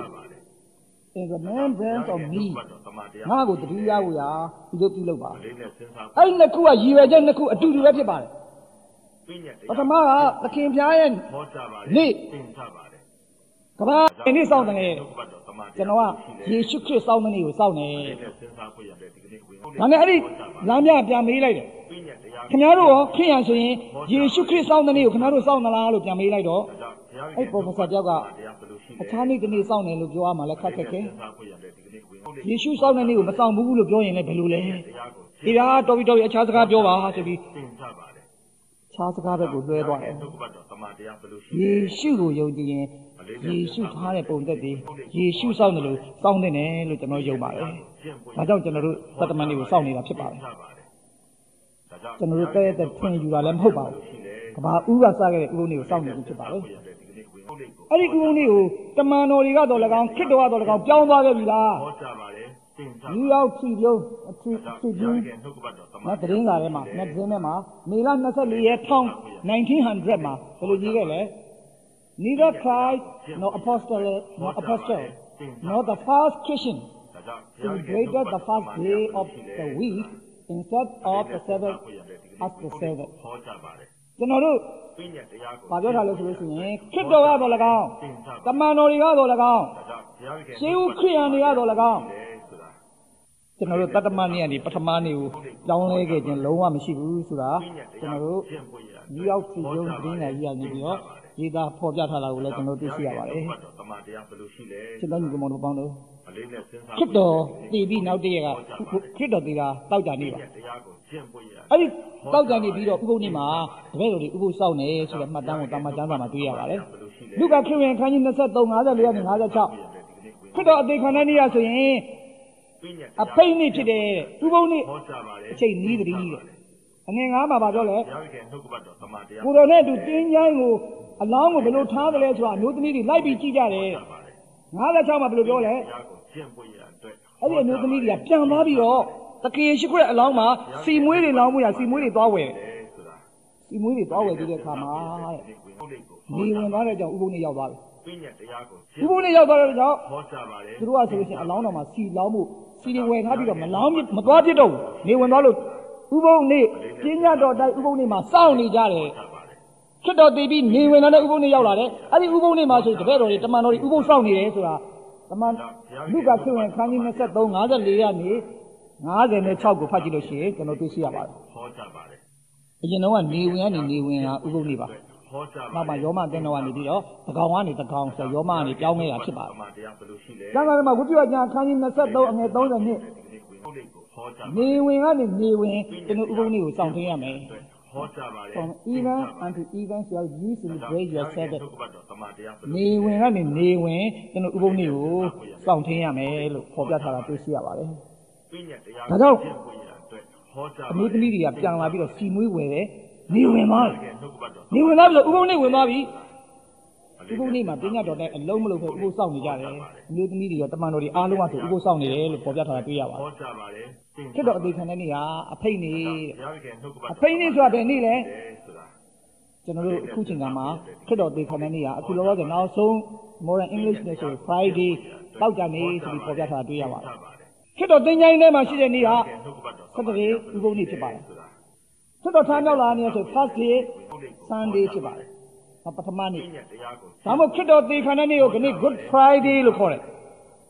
in remembrance of me ငါ့ကိုတတိယကိုရာဒီလိုပြုလုပ်ပါအဲ့ဒီနှစ်ခုကရည်ရွယ်ချက်နှစ်ခုအတူတူပဲဖြစ်ပါတယ်ပထမကသခင်ဖျားရဲ့နေ့ကဘာနေ့စောင့်တယ်ကျွန်တော်ကယေရှုခရစ်စောင့်တဲ့နေ့ကိုစောင့်နေဒါနဲ့အဲ့ဒီလမ်းပြပြန်မေးလိုက်တယ်ခင်ဗျားတို့ရောခရစ်ယာန်ဆိုရင်ယေရှုခရစ်စောင့်တဲ့နေ့ကိုခင်ဗျားတို့စောင့်သလားလို့ပြန်မေးလိုက်တော့အဲ့ပရိုဖက်ဆာတယောက်ကအခြားနေ့တစ်နေ့စောင့်တယ်လို့ပြောရမှာလဲခက်ခက်ခဲယေရှုစောင့်တဲ့နေ့ကိုမစောင့်ဘူးလို့ပြောရင်လည်းဘယ်လိုလဲဒီဟာတော်ပြီတော်ပြီအခြားစကားပြောပါဆိုပြီးခြားစကားဘက်ကိုလွှဲသွားတယ်ယေရှုကိုယုံကြည်ရင်ယေရှုထားတဲ့ပုံသက်တွေယေရှုစောင့်တယ်လို့စောင့်တယ်လို့ကျွန်တော်ယုံပါတယ်ဒါကြောင့်ကျွန်တော်တို့သတ္တမန်တွေကိုစောင့်နေတာဖြစ်ပါတယ်ကျွန်တော်တို့တဲ့တဲ့ထွင်ယူတာလည်းမဟုတ်ပါဘူးကဘာဦးကစခဲ့တဲ့ဥပုံတွေကိုစောင့်နေပြီဖြစ်ပါတယ်အဲ့ဒီဥပုံတွေကိုတမန်တော်တွေကတော့၎င်းခရစ်တော်ကတော့၎င်းပြောင်းသွားခဲ့ပြီလားယူရောက်ဖြီးပြုံးအထူးဖြီးပြုံးမသတင်းစာထဲမှာမက်ဂဇင်းထဲမှာမေလ၂၄ရက်nineteen hundredမှာဘယ်လိုရေးခဲ့လဲ Neither Christ nor apostle nor apostle nor the first Christian celebrated the first day of the week instead of the Sabbath as the Sabbath ကျွန်တော်တို့ဘာပြောထားလဲဆိုလို့ရှိရင်ခရစ်တော်ကတော့၎င်းတမန်တော်တွေကတော့၎င်းရှေးဦးခရစ်ယာန်တွေကတော့၎င်းကျွန်တော်တို့တတ္တမနေ့ကနေပထမနေ့ကိုကြောင်းလဲခဲ့ခြင်းလုံးဝမရှိဘူးဆိုတာကျွန်တော်တို့new york city ရုံးသတင်းတွေရနေပြီးတော့ရေးသားဖော်ပြထားတာကိုလည်းကျွန်တော်တွေ့ရှိရပါတယ်ကျွန်တော်ညီကောင်တို့ပေါင်းလို့ခရစ်တော်တည်ပြီးနောက်တည့်ရက်ကခရစ်တော်တည်တာတောက်ကြနေပါအဲ့ဒီတောက်ကြနေပြီးတော့ဥပုသ်နေ့မှာတပည့်တော်တွေဥပုသ်စောင့်နေဆိုတဲ့မှတ်တမ်းကိုတာမန်ကျမ်းစာမှာတွေ့ရပါတယ်လူကခရစ်ဝင်ခန်းကြီး၂၃ ၅၄ကနေ၅၆ခရစ်တော်အသေးခံတဲ့နေ့ရဆိုရင်အဖိတ်နေ့ဖြစ်တယ်ဥပုသ်နေ့အချိန်နီးတည်းတဲ့အငယ်ငါးမှာပါပြောလဲကိုတော်နဲ့အတူတင်းချိုင်းကိုအလောင်းကိုဘယ်လိုထားသလဲဆိုတာမျိုးသမီးတွေလိုက်ပြီးကြည့်ကြတယ်၅၆မှာဘယ်လိုပြောလဲအဲ့ဒီမျိုးသမီးတွေကပြန်သွားပြီးတော့သခင်ယေရှုခရစ်အလောင်းမှာစီမွေးတွေလောင်းမှုရစီမွေးတွေသွားဝယ်စီမွေးတွေသွားဝယ်ပြီးတဲ့အခါမှာတဲ့နေဝင်သွားတဲ့ကြောင့်ဥပုသ်နေ့ရောက်သွားတယ်ဥပုသ်နေ့ရောက်သွားတဲ့ကြောင့်သူတို့ကဆိုလို့ရှိရင်အလောင်းတော်မှာစီလောင်းမှုစီတွေဝယ်ထားပြီးတော့မလောင်းမသွားဖြစ်တော့ဘူးနေဝင်သွားလို့ဥပုသ်နေ့ပြင်းညတ်တော်တိုင်းဥပုသ်နေ့မှာစောင့်နေကြတယ်ခရစ်တော်တည်ပြီးနေဝင်တဲ့ဥပုသ်နေ့ရောက်လာတယ်အဲ့ဒီဥပုသ်နေ့မှာဆိုတပည့်တော်တွေတမန်တော်တွေဥပုသ်စောင့်နေတယ်ဆိုတာတမန်လူကခရစ်ဝင်ခန်းကြီး၂၃ ၅၄ကနေ၅၆ကိုဖတ်ကြည့်လို့ရှိရင်ကျွန်တော်တွေ့ရှိရပါတယ်ဟောကြပါတယ်အရင်တော့ကနေဝင်ကနေနေဝင်ဟာဥပုသ်နေ့ပါဟောကြပါနောက်မှယောမအသင်းတော်ကနေပြီးတော့တကောင်ကနေတကောင်ဆိုယောမကနေပြောင်းနေတာဖြစ်ပါတယ်ကျမ်းစာထဲမှာဝိပ္ပယကျမ်းအခန်းကြီး၂၃အငယ်၃၂နေဝင်ကနေနေဝင်ကျွန်တော်ဥပုသ်နေ့ကိုစောင့်သိရမယ်ဟောကြပါတယ် From even unto even shall you celebrate your Sabbath နေဝင်ကနေနေဝင်ကျွန်တော်ဥပုသ်နေ့ကိုစောင့်သိရမယ်လို့ဖော်ပြထားတာတွေ့ရှိရပါတယ်ဒါကြောင့်အမျိုးသမီးတွေကပြန်လာပြီးတော့စီမွေးဝယ်တယ်နေဝင်သွားတယ်နေဝင်သွားပြီးတော့ဥပုသ်နေ့ဝင်သွားပြီဥပုသ်နေ့မှာပညာတော်တဲ့အလုံးမလုံးပဲဥပုသ်စောင့်နေကြတယ်အမျိုးသမီးတွေရောတမန်တော်တွေအားလုံးကဆိုဥပုသ်စောင့်နေတယ်လို့ဖော်ပြထားတာတွေ့ရပါတယ်ခရစ်တော်အသေးခံတဲ့နေ့ဟာအဖိတ်နေ့အဖိတ်နေ့ဆိုတာဘယ်နေ့လဲကျွန်တော်တို့အခုချိန်ကမှာခရစ်တော်အသေးခံတဲ့နေ့ဟာအခုလောလောဆယ်နောက်ဆုံး modern english နဲ့ဆို Friday တောက်ကြနေ့ဆိုပြီးဖော်ပြထားတာတွေ့ရပါတယ်ခရစ်တော်သင်္ချိုင်းထဲမှာရှိတဲ့နေ့ဟာဆဋ္ဌကိဥပုသ်နေ့ဖြစ်ပါတယ်ခရစ်တော်ထမ်းမြောက်လာတဲ့နေ့ဆို first day Sunday ဖြစ်ပါတယ်ပထမနေ့ဒါမှမဟုတ်ခရစ်တော်သေခံတဲ့နေ့ကိုဒီနေ့ Good Friday လို့ခေါ်တယ်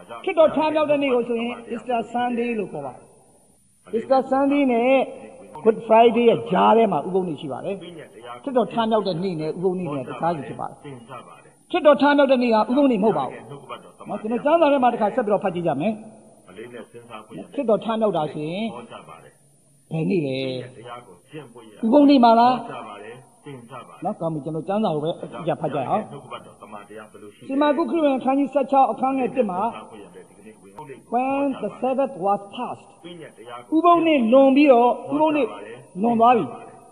ခေတ္တထားမြောက်တဲ့နေ့ကိုဆိုရင် Easter Sunday လို့ခေါ်ပါတယ် Easter Sunday နဲ့ Good Friday ရဲ့ကြားထဲမှာဥပုသ်နေ့ရှိပါတယ်ခေတ္တထားမြောက်တဲ့နေ့နဲ့ဥပုသ်နေ့နဲ့တခြားစီဖြစ်ပါတယ်ခေတ္တထားမြောက်တဲ့နေ့ကဥပုသ်နေ့မဟုတ်ပါဘူးနော်ကျွန်တော်ကျမ်းစာထဲမှာတစ်ခါဆက်ပြီးတော့ဖတ်ကြည့်ကြမယ်ခေတ္တထားမြောက်တာဆိုရင်ဘယ်နေ့လဲဥပုသ်နေ့မှာလားနော်ကောင်းပြီကျွန်တော်ကျမ်းစာကိုပဲအကြဖတ်ကြရအောင်ရှင်မာကုခရစ်ယာန်ခန်းကြီးဆက်ခြောက်အခန်းငယ်တစ်မှာ When the Sabbath was past ဥပုသ်နေ့လွန်ပြီးတော့ဥပုသ်နေ့လွန်သွားပြီ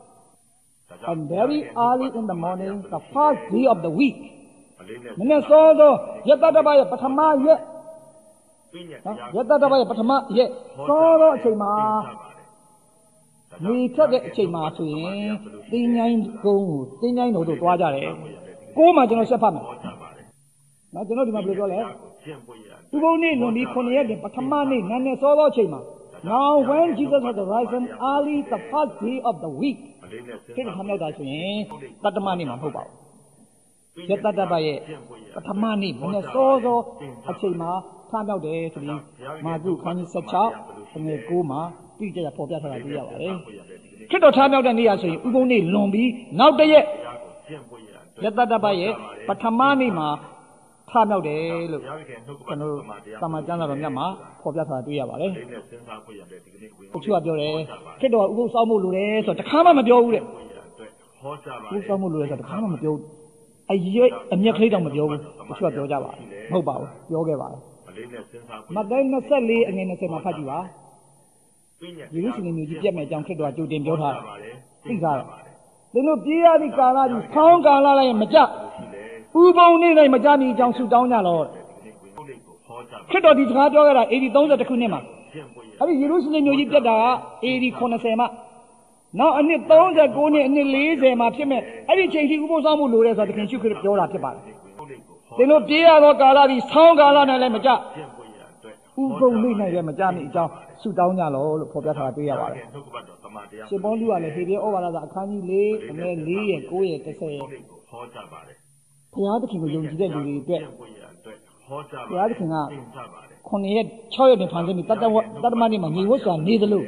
and very early in the morning the first day of the week မနေ့စောသောရက်တတပတ်ရဲ့ပထမရက်နော်ရက်တတပတ်ရဲ့ပထမရက်စောသောအချိန်မှာနေထက်တဲ့အချိန်မှာဆိုရင်တင်းញိုင်းကုန်းကိုတင်းញိုင်းတော်တို့တွားကြတယ်ကိုးမှာကျွန်တော်ဆက်ဖတ်မယ်နော်ကျွန်တော်ဒီမှာဘယ်လိုပြောလဲဥပုသ်နေ့လွန်ပြီးခုနှစ်ရက်တွင်ပထမနေ့နံနက်စောသောအချိန်မှာ Now when Jesus had risen early the first day of the week ခေတ္တထားမြောက်တာဆိုရင်တတ္တမနေ့မှာမဟုတ်ပါဘူးရက်တတပတ်ရဲ့ပထမနေ့နံနက်စောသောအချိန်မှာထားမြောက်တယ်ဆိုပြီးမာကုခန်းကြီးဆက်ခြောက်ငွေကိုးမှာတိကျကျပေါ်ပြထားတာတွေ့ရပါတယ်ခေတ္တထားမြောက်တဲ့နေ့ရဆိုရင်ဥပုသ်နေ့လွန်ပြီးနောက်တရက်ရက်တတပတ်ရဲ့ပထမနေ့မှာထားမြောက်တယ်လို့ကျွန်တော်သာမန်ကျမ်းစာတော်မြတ်မှာပေါ်ပြထားတာတွေ့ရပါတယ်တချို့ကပြောတယ်ခေတ္တကဥပုသ်စောင့်ဖို့လိုတယ်ဆိုတော့တခါမှမပြောဘူးတဲ့ဥပုသ်စောင့်ဖို့လိုတယ်ဆိုတော့တခါမှမပြောဘူးအရွက်အမျက်ကလေးတောင်မပြောဘူးတချို့ကပြောကြပါတယ်မဟုတ်ပါဘူးပြောခဲ့ပါတယ်မဿဲနှစ်ဆယ့်လေးအငယ်နှစ်ဆယ်မှာဖတ်ကြည့်ပါယေရုရှလင်မြို့ကြီးပြတ်မဲ့အကြောင်းခေတ္တကကြိုတင်ပြောထားတယ်သိကြတယ်သင်တို့ပြေးရသည့်ကာလကြီးဆောင်းကာလလိုက်မကြဥပုံနေနိုင်မကြမီအကြောင်းဆုတောင်းကြလောခေတ္တဒီစကားပြောခဲ့တာ A D သုံးဆယ်တစ်ခုနှစ်မှာအဲ့ဒီယေရုရှလင်မြို့ကြီးပြတ်တာက A D ခုနှစ်ဆယ်မှာနောက်အနှစ်သုံးဆယ်ကိုနှစ်အနှစ်လေးဆယ်မှာဖြစ်မဲ့အဲ့ဒီချိန်ထိဥပုသ်ဆောင်မှုလိုတယ်ဆိုတော့သခင်ရှုခရစ်ပြောတာဖြစ်ပါတယ်သင်တို့ပြေးရသောကာလကြီးဆောင်းကာလနဲ့လည်းမကြဥပုံနေနိုင်လည်းမကြမီအကြောင်းဆုတောင်းကြလောလို့ဖော်ပြထားတာတွေ့ရပါတယ်ရှင်ပေါလုကလည်းဟေဘရဲဩဝါဒစာအခန်းကြီးလေးအငယ်လေးရဲ့ကိုးရဲ့တစ်ဆယ်ဘုရားသခင်ကိုယုံကြည်တဲ့လူတွေအတွက်ဘုရားသခင်ကခုနှစ်ရက်ခြောက်ရက်တွင်ဖန်ဆင်းပြီးတတ္တဝတတ္တမနေ့မှာညီဝတ်စွာနေသလို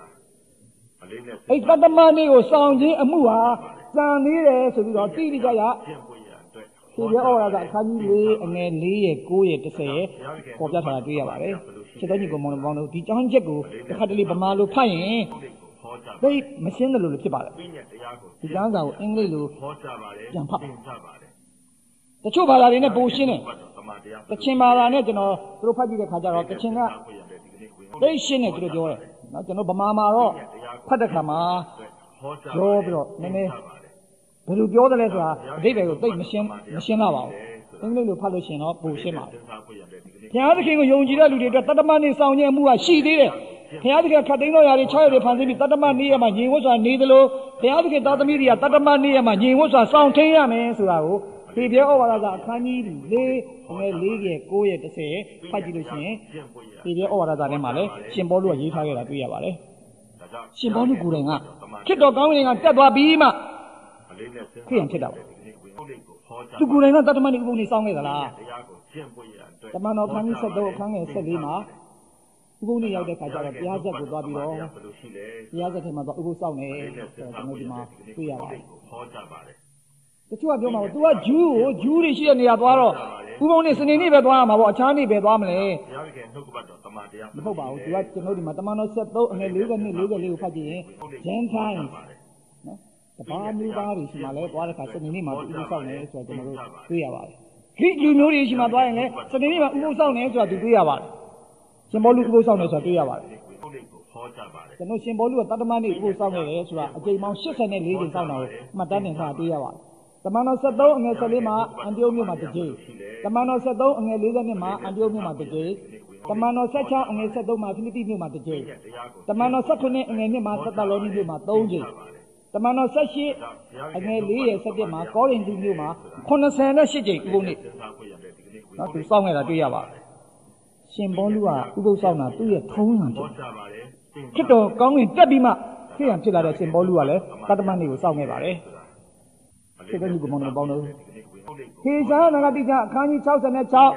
အဲ့တတ္တမနေ့ကိုဆောင်ခြင်းအမှုဟာစံသေးတယ်ဆိုပြီးတော့တိတိကျကျဟေဘရဲဩဝါဒစာအခန်းကြီးလေးအငယ်လေးရဲ့ကိုးရဲ့တစ်ဆယ်ရဲ့ပေါ်ပြထားတာတွေ့ရပါတယ်ခြေတော်ကြီးကမောင်ပေါင်းတို့ဒီကြောင်းချက်ကိုတစ်ခါတလေဗမာလိုဖတ်ရင်သိမရှင်းတယ်လို့ဖြစ်ပါတယ်ဒီကျမ်းစာကိုအင်္ဂလိပ်လိုပြန်ဖတ်တချို့ဘာသာတွေနဲ့ပိုရှင်းတယ်ကချင်ဘာသာနဲ့ကျွန်တော်သူတို့ဖတ်ကြည့်တဲ့ခါကျတော့ကချင်ကသိရှင်းတယ်သူတို့ပြောတယ်နော်ကျွန်တော်ဗမာမှာတော့ဖတ်တဲ့ခါမှာပြောပြီးတော့နည်းနည်းဘယ်လိုပြောတယ်လဲဆိုတာအဓိပ္ပာယ်ကိုသိမရှင်းမရှင်းတော့ပါဘူးအင်္ဂလိပ်လိုဖတ်လို့ရှင်းတော့ပိုရှင်းပါဘူးဘုရားသခင်ကိုယုံကြည်တဲ့လူတွေအတွက်တတ္တမနေ့ဆောင်ခြင်းအမှုကရှိသေးတယ်ဘုရားသခင်ခတ်သိမ်းတော်ရာတွေခြောက်ရက်တွေဖန်ဆင်းပြီးတတ္တမနေ့ရမှာညီဝတ်စွာနေသလိုဘုရားသခင်သားသမီးတွေကတတ္တမနေ့ရမှာညီဝတ်စွာဆောင်ထင်းရမယ်ဆိုတာကိုဟေဘရဲဩဝါဒစာအခန်းကြီးလေးအငယ်လေးရဲ့ကိုးရဲ့တစ်ဆယ်ဖတ်ကြည့်လို့ရှိရင်ဟေဘရဲဩဝါဒစာထဲမှာလည်းရှင်ပေါလုကရေးထားခဲ့တာတွေ့ရပါတယ်ရှင်ပေါလုကိုယ်တိုင်ကခေတ္တကောင်းကင်ကတက်သွားပြီးမှခရိယန်ဖြစ်တာပါသူကိုယ်တိုင်ကတတ္တမနေ့ဥပုသ်နေ့စောင့်ခဲ့သလားတမန်တော်ခန်းကြီးဆက်သုံးအခန်းငယ်ဆက်လေးမှာဥပုသ်နေ့ရောက်တဲ့ခါကျတော့ဘုရားချက်ကိုသွားပြီးတော့ဘုရားချက်ထဲမှာသွားဥပုသ်စောင့်နေကျွန်တော်ဒီမှာတွေ့ရပါတယ်တချို့ကပြောမှာသူကဂျူးကိုဂျူးတွေရှိတဲ့နေရာသွားတော့ဥပုံနေ့စနေနေ့ပဲသွားရမှာပေါ့အခြားနေ့ပဲသွားမလဲမဟုတ်ပါဘူးသူကကျွန်တော်ဒီမှာတမန်တော်ဆက်သုံးအငယ်လေးဆယ်နှစ်လေးဆယ်လေးကိုဖတ်ကြည့်ရင် Gentiles နော်တပါးမျိုးသားတွေရှိမှလည်းသွားတဲ့ခါစနေနေ့မှာဥပုသ်စောင့်နေဆိုတော့ကျွန်တော်တို့တွေ့ရပါတယ်ဂိလူမျိုးတွေရှိမှသွားရင်လည်းစနေနေ့မှာဥပုသ်စောင့်နေဆိုတာသူတွေ့ရပါတယ်ရှင်ပေါလုဥပုသ်စောင့်နေဆိုတာတွေ့ရပါတယ်ကျွန်တော်ရှင်ပေါလုကတတ္တမနေ့ဥပုသ်စောင့်နေတယ်ဆိုတာအကြိမ်ပေါင်း၈၄ကြိမ်စောင့်တာကိုမှတ်တမ်းတင်ထားတွေ့ရပါတယ်တမန်တော်ဆက်သုံးအငယ်ဆက်လေးမှာအန်တီယုတ်မြို့မှာတစ်ကြိမ်တမန်တော်ဆက်သုံးအငယ်လေးဆယ်နှစ်မှာအန်တီယုတ်မြို့မှာတစ်ကြိမ်တမန်တော်ဆက်ခြောက်အငယ်ဆက်သုံးမှာဖိလိပ္ပိမြို့မှာတစ်ကြိမ်တမန်တော်ဆက်ခုနှစ်အငယ်နှစ်မှာသက်သလောနီမြို့မှာသုံးကြိမ်တမန်တော်ဆက်ရှစ်အငယ်လေးရယ်ဆက်တစ်မှာကောရိန္သုမြို့မှာခုနှစ်ဆယ်နဲ့ရှစ်ကြိမ်ဥပုသ်နေ့နော်သူစောင့်နေတာတွေ့ရပါတယ်ရှင်ပေါလုကဥပုသ်စောင့်တာသူ့ရဲ့ထုံးစံဖြစ်ခေတ္တကောင်းကင်တက်ပြီးမှခရိယန်ဖြစ်လာတဲ့ရှင်ပေါလုကလည်းတတ္တမနေ့ကိုစောင့်ခဲ့ပါတယ်ခေတ္တလူကမောင်တော်ပေါင်းတို့ဟေရှာယနဂတိကျအခန်းကြီး၆၆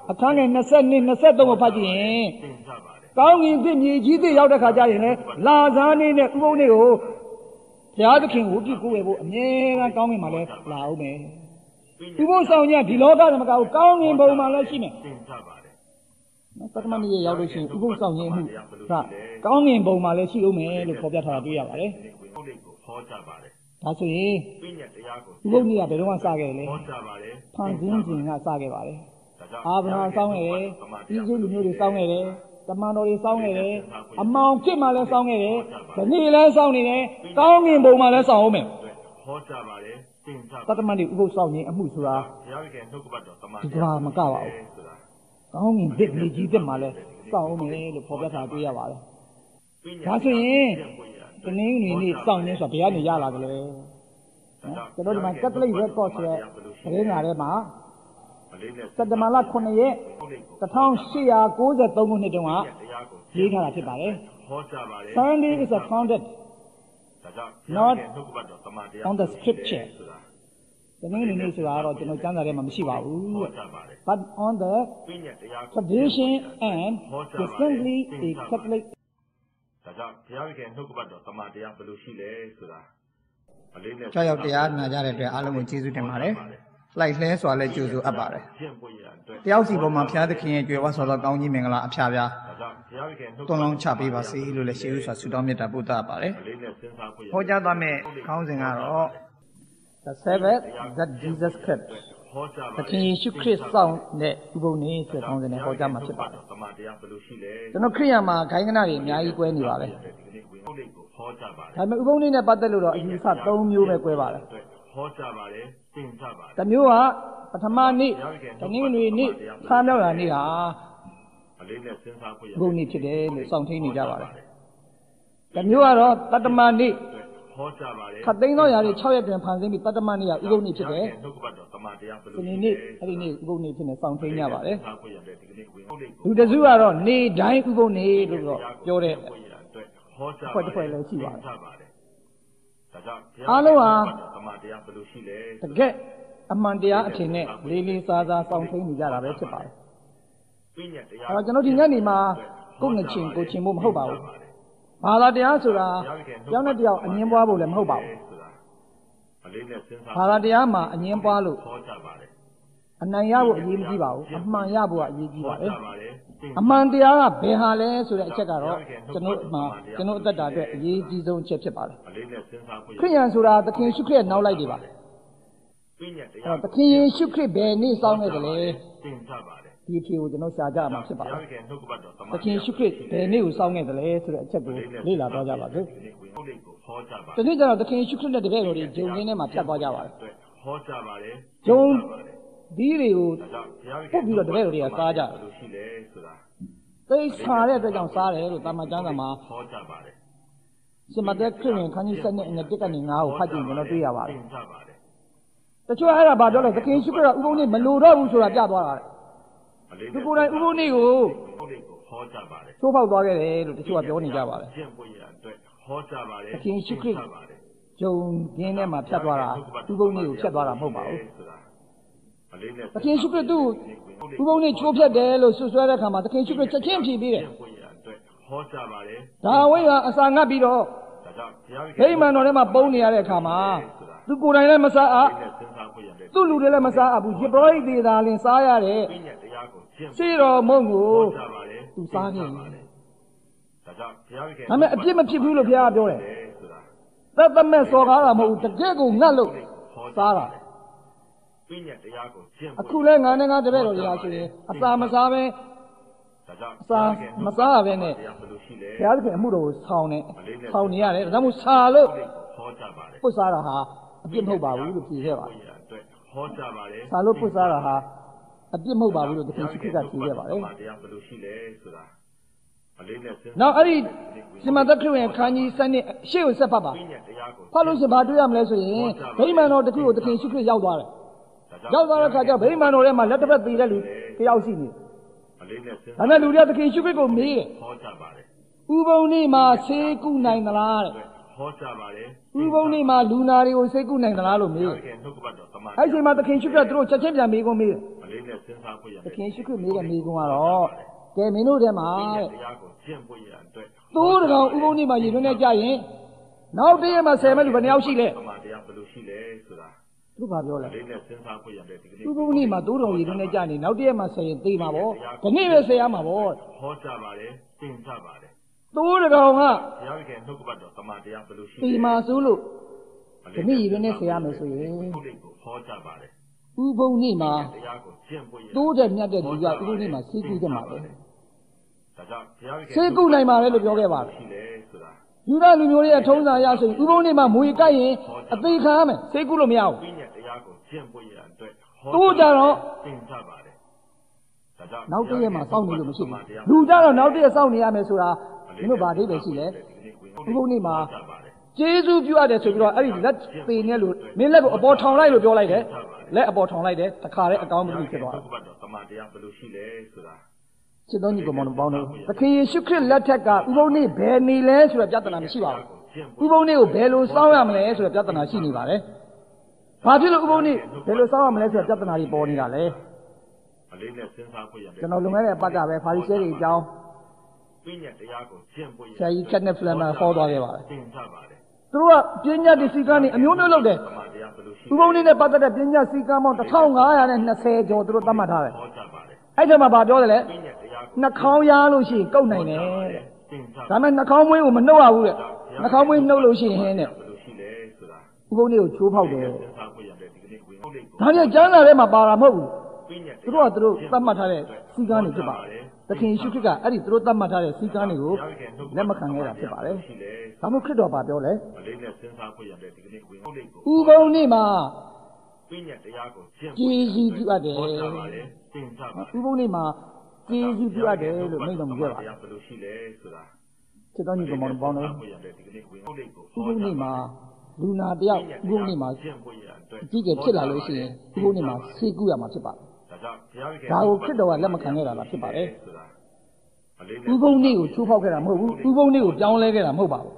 အခန်းငယ်နှစ်နှစ် နှစ်သုံးကိုဖတ်ကြည့်ရင်ကောင်းကင်သစ်မြေကြီးသစ်ရောက်တဲ့ခါကျရင်လေလာဇာနေနဲ့ဥပုံနေကိုဘုရားသခင်ကိုပြုကိုးဝယ်ဖို့အမြဲတမ်းကောင်းကင်မှာလဲလာအောင်မယ်ဥပုံဆောင်ကြီးဒီလောကသမကကိုကောင်းကင်ဘုံမှာလည်းရှိမယ်ပထမနေ့ရောက်လို့ရှိရင်ဥပုံဆောင်ခြင်းမှုကကောင်းကင်ဘုံမှာလည်းရှိအောင်မယ်လို့ဖော်ပြထားတာတွေ့ရပါတယ်ဒါဆိုရင်ဥပုံနေ့ကဘယ်တော့မှစခဲ့တယ်လဲဖန်ဆင်းခြင်းကစခဲ့ပါတယ်အာဗြဟံစောင်းခဲ့တယ်ဣဇိလူမျိုးတွေစောင်းခဲ့တယ်တမန်တော်တွေစောင်းခဲ့တယ်အမောင်ဖြစ်မှလည်းစောင်းခဲ့တယ်ဒီနေ့လည်းစောင်းနေတယ်ကောင်းကင်ဘုံမှာလည်းစောင်းအောင်မယ်ဟောကြပါတယ်တတမန်တွေဥပုသ်စောင့်ခြင်းအမှုဆိုတာဒီကမကပါဘူးကောင်းကင်သစ်မြေကြီးသစ်မှာလည်းစောင့်အောင်မယ်လို့ဖော်ပြထားတွေ့ရပါတယ်ဒါဆိုရင်တနင်္ဂနွေနေ့စောင့်ခြင်းဆိုတာဘယ်ကနေရလာကြလဲကျွန်တော်ဒီမှာ Catholic Record ဆိုတဲ့သတင်းစာထဲမှာစက်တဘာလခုနှစ်ရက်တစ်ထောင်ရှစ်ရာကိုးဆယ်သုံးခုနှစ်တုန်းကရေးထားတာဖြစ်ပါတယ် Sunday is founded not on the scripture တနင်္ဂနွေနေ့ဆိုတာတော့ကျွန်တော်ကျမ်းစာထဲမှာမရှိပါဘူး but on the tradition and recently a Catholic ဒါကြောင့်ဘုရားခင်နှုတ်ကပတ်တော်တမန်တရားဘယ်လိုရှိလဲဆိုတာအလေးနဲ့ကြောက်တရားနာကြတဲ့အတွက်အားလုံးကိုကျေးဇူးတင်ပါတယ်လိုက်လဲစွာလဲကြိုးဆိုအပ်ပါတယ်တယောက်စီပေါ်မှာဘုရားသခင်ရဲ့ကြွယ်ဝစွာသောကောင်းကြီးမင်္ဂလာအဖျားပြားတွန်းလောင်းချပေးပါစေလို့လည်းရှေးဥစွာဆုတောင်းမြတ်တာပို့တာပါတယ်ဟောကြားသွားမယ့်ခေါင်းစဉ်ကတော့ The Sabbath that Jesus kept သခင်ယေရှုခရစ်ဆောင်တဲ့ဥပုံနေ့ဆိုတဲ့ခေါင်းစဉ်နဲ့ဟောကြားမှာဖြစ်ပါတယ်ကျွန်တော်ခရိယာမှာဂိုင်းကနတွေအများကြီးကွဲနေပါပဲဒါပေမဲ့ဥပုံနေ့နဲ့ပတ်သက်လို့တော့အယူဆသုံးမျိုးပဲကွဲပါတယ်ဟောကြားပါတယ်သင်ကြပါတယ်တစ်မျိုးကပထမနေ့တနင်္ဂနွေနေ့ဆားမြောက်ရာနေ့ဟာအလေးနဲ့စဉ်းစားဖို့ရဘုံနေ့ဖြစ်တယ်လို့စောင့်ထိန်နေကြပါတယ်တစ်မျိုးကတော့တတ္တမနေ့ဟောကြားပါတယ်ခတ်သိမ်းသောຢာတွေ၆ရက်တွင်ဖန်ဆင်းပြီးတတ္တမနေ့ကဥပုသ်နေ့ဖြစ်တယ်ဒီနေ့အဲ့ဒီနေ့ဥပုသ်နေ့ဖြစ်နေစောင့်ထိန်ကြပါတယ်လူတစုကတော့နေ့တိုင်းဥပုသ်နေ့လို့တော့ပြောတဲ့ဟောကြားဖွဲ့တစ်ဖွဲ့လည်းရှိပါတယ်အားလုံးဟာတကယ်အမှန်တရားအထင်နဲ့လေးလေးစားစားစောင့်ထိန်နေကြတာပဲဖြစ်ပါတယ်အဲ့တော့ကျွန်တော်ဒီညနေမှာကိုယ်ငချင်းကိုချင်းဖို့မဟုတ်ပါဘူးဘာသာတရားဆိုတာကြောင်းနဲ့တယောက်အငင်းပွားဖို့လည်းမဟုတ်ပါဘူးဘာသာတရားမှာအငင်းပွားလို့အနိုင်ရဖို့အရေးမကြီးပါဘူးအမှန်ရဖို့ကအရေးကြီးပါတယ်အမှန်တရားကဘယ်ဟာလဲဆိုတဲ့အချက်ကတော့ကျွန်တော်မှာကျွန်တော်အသက်တာအတွက်အရေးကြီးဆုံးအချက်ဖြစ်ပါတယ်ခရိယန်ဆိုတာသခင်ယေရှုခရစ်နောက်လိုက်တွေပါအဲ့သခင်ယေရှုခရစ်ဘယ်နေ့စောင်းခဲ့တယ်လဲဒီအဖြေကိုကျွန်တော်ရှာကြမှာဖြစ်ပါတယ်သခင်ယေရှုခရစ်ဘယ်နေ့ကိုစောင်းခဲ့တယ်လဲဆိုတဲ့အချက်ကိုလေ့လာသွားကြပါစို့ဒီနေ့ကျတော့သခင်ယေရှုခရစ်နဲ့တပည့်တော်တွေဂျုံရင်းထဲမှာဖြတ်သွားကြပါတယ်ဂျုံဒီတွေကိုပုတ်ပြီးတော့တပည့်တော်တွေကစားကြတယ်သိစားတဲ့အတွက်ကြောင့်စားတယ်လို့တာမန်ကျမ်းစာမှာဟောကြားပါတယ်ရှင်မသက်ခရစ်ဝင်ခန်းကြီးဆက်နဲ့အငယ်တစ်ကနေငါးကိုဖတ်ကြည့်ကျွန်တော်တွေ့ရပါတယ်တချို့အဲ့ဒါဘာပြောလဲသခင်ယေရှုခရစ်ကဥပုံနေ့မလိုတော့ဘူးဆိုတာပြသွားတာတဲ့သူကိုယ်တိုင်ဥပုံနေ့ကိုဟောကြားပါတယ်သိုးပေါက်သွားခဲ့တယ်လို့တချို့ကပြောနေကြပါတယ်ဟောကြားပါတယ်သခင်ယေရှုခရစ်ဂျုံရင်းထဲမှာဖြတ်သွားတာဥပုံနေ့ကိုဖြတ်သွားတာမဟုတ်ပါဘူးသခင်ယေရှုခရစ်သူ့ဥပုံနေ့ချိုးဖြတ်တယ်လို့ဆွဆွဲတဲ့အခါမှာသခင်ယေရှုခရစ်ချက်ချင်းဖြေပေးတယ်ဟောကြားပါတယ်ဒါဝိဒ်ကအစာငတ်ပြီးတော့ဗိမာန်တော်ထဲမှာပုံနေရတဲ့အခါမှာသူကိုယ်တိုင်လည်းမစားအပ်သူ့လူတွေလည်းမစားအပ်ဘူးယေဘရဟိသေသာလင်စားရတဲ့စေတော်မုံကိုသူစားခဲ့တယ်ဒါပေမဲ့အပြစ်မဖြစ်ဘူးလို့ဘုရားကပြောတယ်သက်သက်မဲ့စော်ကားတာမဟုတ်ဘူးတကယ်ကိုငတ်လို့စားတာအခုလဲငါနဲ့ငါတပည့်တော်တွေဟာဆိုရင်အစာမစားပဲအစာမစားရပဲနဲ့ဘုရားသခင်အမှုတော်ကိုဆောင်နေဆောင်နေရတယ်ဒါကြောင့်မို့စာလို့ပုတ်စားတာဟာအပြစ်မဟုတ်ပါဘူးလို့ဖြေခဲ့ပါတယ်စာလို့ပုတ်စားတာဟာအပြစ်မဟုတ်ပါဘူးလို့သခင်ရှိခိုးကဖြေခဲ့ပါတယ်နောက်အဲ့ဒီရှင်မသက်ခရစ်ဝင်ခန်းကြီးစနစ်ရှေ့ကိုဆက်ဖတ်ပါဖတ်လို့ရှင်ဘာတွေ့ရမလဲဆိုရင်ဗိမာန်တော်တစ်ခုကိုသခင်ရှိခိုးရောက်သွားတယ်ရောက်သွားတဲ့အခါကျဗိမာန်တော်ထဲမှာလက်တစ်ဖက်သေးတဲ့လူတယောက်ရှိနေဒါနဲ့လူတွေကသခင်ရှုခရစ်ကိုမေးတယ်ဥပုံနေ့မှာဆေးကုနိုင်သလားတဲ့ဟောကြားပါတယ်ဥပုံနေ့မှာလူနာတွေကိုဆေးကုနိုင်သလားလို့မေးတယ်အဲ့ဒီမှာသခင်ရှုခရစ်သူတို့ချက်ချင်းပြန်မေးကုန်မေးတယ်သခင်ရှိခွင့်မေးတဲ့မိကုံကတော့ကဲမင်းတို့ထဲမှာတဲ့သိုးတကောင်ဥပုံနေ့မှာရည်သွင်းနေကြရင်နောက်တရက်မှာဆယ်မဲ့လူဘယ်နှယောက်ရှိလဲသူဘာပြောလဲဥပုံနေ့မှာသိုးတော်ရည်သွင်းနေကြနေနောက်တရက်မှာဆယ်ရင်သေမှာပေါ့ဒီနေ့ပဲဆယ်ရမှာပေါ့ဟောကြပါတယ်တင်ကြပါတယ်သိုးတကောင်ကဘုရားခင်နှုတ်ကပတ်တော်တမန်တရားဘယ်လိုရှိသေမှာဆိုလို့ဒီနေ့ရည်သွင်းနေဆယ်ရမယ်ဆိုရင်ဟောကြပါတယ်ဥပုံနေ့မှာသိုးတဲ့မြတ်တဲ့လူကဥပုံနေ့မှာဆေးကုကြမှာပဲဆေးကုနိုင်ပါလေလို့ပြောခဲ့ပါတယ်ယူရလူမျိုးတွေထုံးစံရဆိုရင်ဥပုံနေ့မှာမွေကြိုက်ရင်အသေးခံရမယ်ဆေးကုလို့မရဘူးသိုးကြတော့နောက်တည့်ရက်မှာစောင့်နေလို့မရှိဘူးလူကြတော့နောက်တည့်ရက်စောင့်နေရမယ်ဆိုတာမင်းတို့ဗာအဓိပ္ပာယ်ရှိလဲဥပုံနေ့မှာကျေးဇူးပြုရတယ်ဆိုပြီးတော့အဲ့ဒီလက်သေးနဲ့လို့မင်းလက်ကိုအပေါ်ထောင်လိုက်လို့ပြောလိုက်တယ်လက်အပေါ်ထောင်လိုက်တယ်တခါတည်းအကောင်းမလို့ဖြစ်သွားတယ်တမန်တရားဘယ်လိုရှိလဲဆိုတာစစ်တော်ကြီးကမောင်ပေါင်းလို့သခင်ယေရှုခရစ်လက်ထက်ကဥပုံနေ့ဘယ်နေလဲဆိုတဲ့ပြဿနာမရှိပါဘူးဥပုံနေ့ကိုဘယ်လိုစောင့်ရမလဲဆိုတဲ့ပြဿနာရှိနေပါတယ်ဘာဖြစ်လို့ဥပုံနေ့ဘယ်လိုစောင့်ရမလဲဆိုတဲ့ပြဿနာတွေပေါ်နေတာလဲအလေးနဲ့စဉ်းစားဖို့ရတယ်ကျွန်တော်လွန်ခဲ့တဲ့အပတ်ကပဲဖာရိရှဲတွေအကြောင်းပညာတရားကိုကျင့်ဖို့ရတယ်ဆရာကြီးကက်နက်ဖလန်မာဟောသွားခဲ့ပါတယ်သင်ကြပါတယ်သူတို့ကပညာဒီစီကံနေအမျိုးမျိုးလုပ်တယ်ဥပုံနေ့နဲ့ပတ်သက်တဲ့ပညာစီကံပေါင်းတစ်ထောင်ငါးရာနှစ်ဆယ်ကျော်သူတို့သတ်မှတ်ထားတယ်အဲ့ဒီမှာဗာပြောတယ်လေနှာခေါင်းရားလို့ရှိရင်ကုတ်နိုင်တယ်တဲ့ဒါပေမဲ့နှာခေါင်းမွေးကိုမနှုတ်ရဘူးတဲ့နှာခေါင်းမွေးနှုတ်လို့ရှိရင်ဟင်းတဲ့ဥပုံနေ့ကိုချိုးဖောက်တယ်ဒါနဲ့ကျမ်းစာထဲမှာပါတာမဟုတ်ဘူးသူတို့ကသူတို့သတ်မှတ်ထားတဲ့စီကံတွေဖြစ်ပါတယ်သခင်ယေရှုခရစ်ကအဲ့ဒီသူတို့သတ်မှတ်ထားတဲ့စီကံတွေကိုလက်မခံခဲ့တာဖြစ်ပါတယ်ဒါမှမဟုတ်ခရစ်တော်ဘာပြောလဲဥပုံနေ့မှာကျေးဇူးပြုအပ်တယ်ဥပုံနေ့မှာကျေးဇူးပြုအပ်တယ်လို့မိန့်တော်မူခဲ့ပါတယ်စစ်တော်ကြီးကမောင်ပေါင်းလို့ဥပုံနေ့မှာလူနာတယောက်ဥပုံနေ့မှာအကြီးကျယ်ဖြစ်လာလို့ရှိရင်ဥပုံနေ့မှာဆေးကုရမှာဖြစ်ပါတယ်ဒါကိုခရစ်တော်ကလက်မခံခဲ့တာလားဖြစ်ပါတယ်ဥပုံနေ့ကိုချိုးဖောက်ခဲ့တာမဟုတ်ဘူးဥပုံနေ့ကိုပြောင်းလဲခဲ့တာမဟုတ်ပါဘူး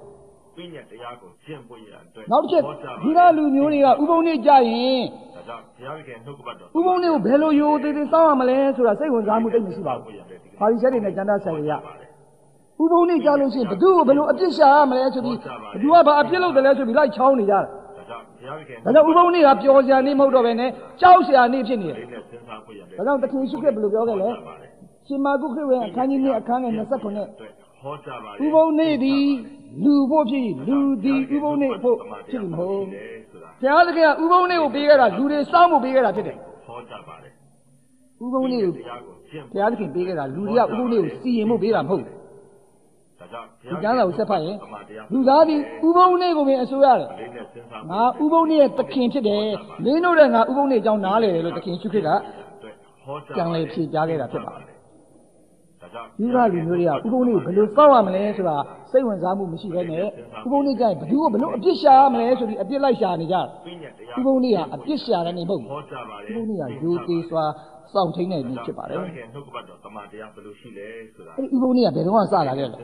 နောက်တစ်ချက်ဒီကလူမျိုးတွေကဥပုံနေ့ကြရင်ဥပုံနေ့ကိုဘယ်လိုရိုးသေးသေးစောင့်ရမလဲဆိုတာစိတ်ဝင်စားမှုတိတ်မရှိပါဘူးဖာရိရှဲတွေနဲ့ကျမ်းစာဆရာတွေကဥပုံနေ့ကြလို့ရှိရင်ဘသူ့ကိုဘယ်လိုအပြစ်ရှာရမလဲဆိုပြီးဘသူကဘာအပြစ်လုပ်တယ်လဲဆိုပြီးလိုက်ချောင်းနေကြတယ်ဒါကြောင့်ဥပုံနေ့ကပျော်စရာနေ့မဟုတ်တော့ဘဲနဲ့ကြောက်စရာနေ့ဖြစ်နေတယ်ဒါကြောင့်သခင်ယေရှုခရစ်ဘယ်လိုပြောခဲ့လဲရှင်မာကုခရစ်ဝင်အခန်းကြီးနှစ်အခန်းငယ်နှစ်ဆယ့်ခုနှစ်ဥပုံနေ့သည်လူဖို့ဖြစ်လူသည်ဥပုံနေ့ဖို့ဖြစ်မဟုတ်ဘုရားသခင်ကဥပုံနေ့ကိုပေးခဲ့တာလူတွေစောင့်ဖို့ပေးခဲ့တာဖြစ်တယ်ဥပုံနေ့ကိုဘုရားသခင်ပေးခဲ့တာလူတွေကဥပုံနေ့ကိုစီရင်ဖို့ပေးတာမဟုတ်ဒီကျမ်းစာကိုဆက်ဖတ်ရင်လူသားသည်ဥပုံနေ့ကိုပင်အစိုးရတယ်ငါဥပုံနေ့ရဲ့သခင်ဖြစ်တယ်မင်းတို့တဲ့ငါဥပုံနေ့အကြောင်းနားလေတယ်လို့သခင်ရှုခရစ်ကကြံလေဖြေကြားခဲ့တာဖြစ်ပါတယ်ယူရလူမျိုးတွေကဥပုံနေ့ကိုဘယ်လိုစောင့်ရမလဲဆိုတာစိတ်ဝင်စားမှုမရှိဘဲနဲ့ဥပုံနေ့ကျရင်ဘယ်သူကိုဘယ်လိုအပြစ်ရှာရမလဲဆိုပြီးအပြစ်လိုက်ရှာနေကြတယ်ဥပုံနေ့ကအပြစ်ရှာတဲ့နေ့မဟုတ်ဘူးဥပုံနေ့ကရိုသေစွာစောင့်ထိန်တဲ့နေ့ဖြစ်ပါတယ်အဲ့ဒီဥပုံနေ့ကဘယ်တော့မှစလာခဲ့လဲ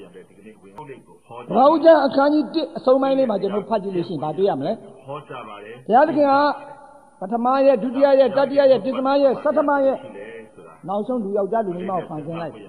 ဘာဥကျမ်းအခန်းကြီးတစ်အဆုံးပိုင်းလေးမှာကျွန်တော်ဖတ်ကြည့်လို့ရှိရင်ဗာတွေ့ရမလဲဟောကြပါတယ်ဘုရားသခင်ကပထမရဲ့ဒုတိယရဲ့တတိယရဲ့ပစ္စမရဲ့သတ္တမရဲ့နောက်ဆုံးလူယောက်ျားလူမိန်းမကိုဖန်ဆင်းလိုက်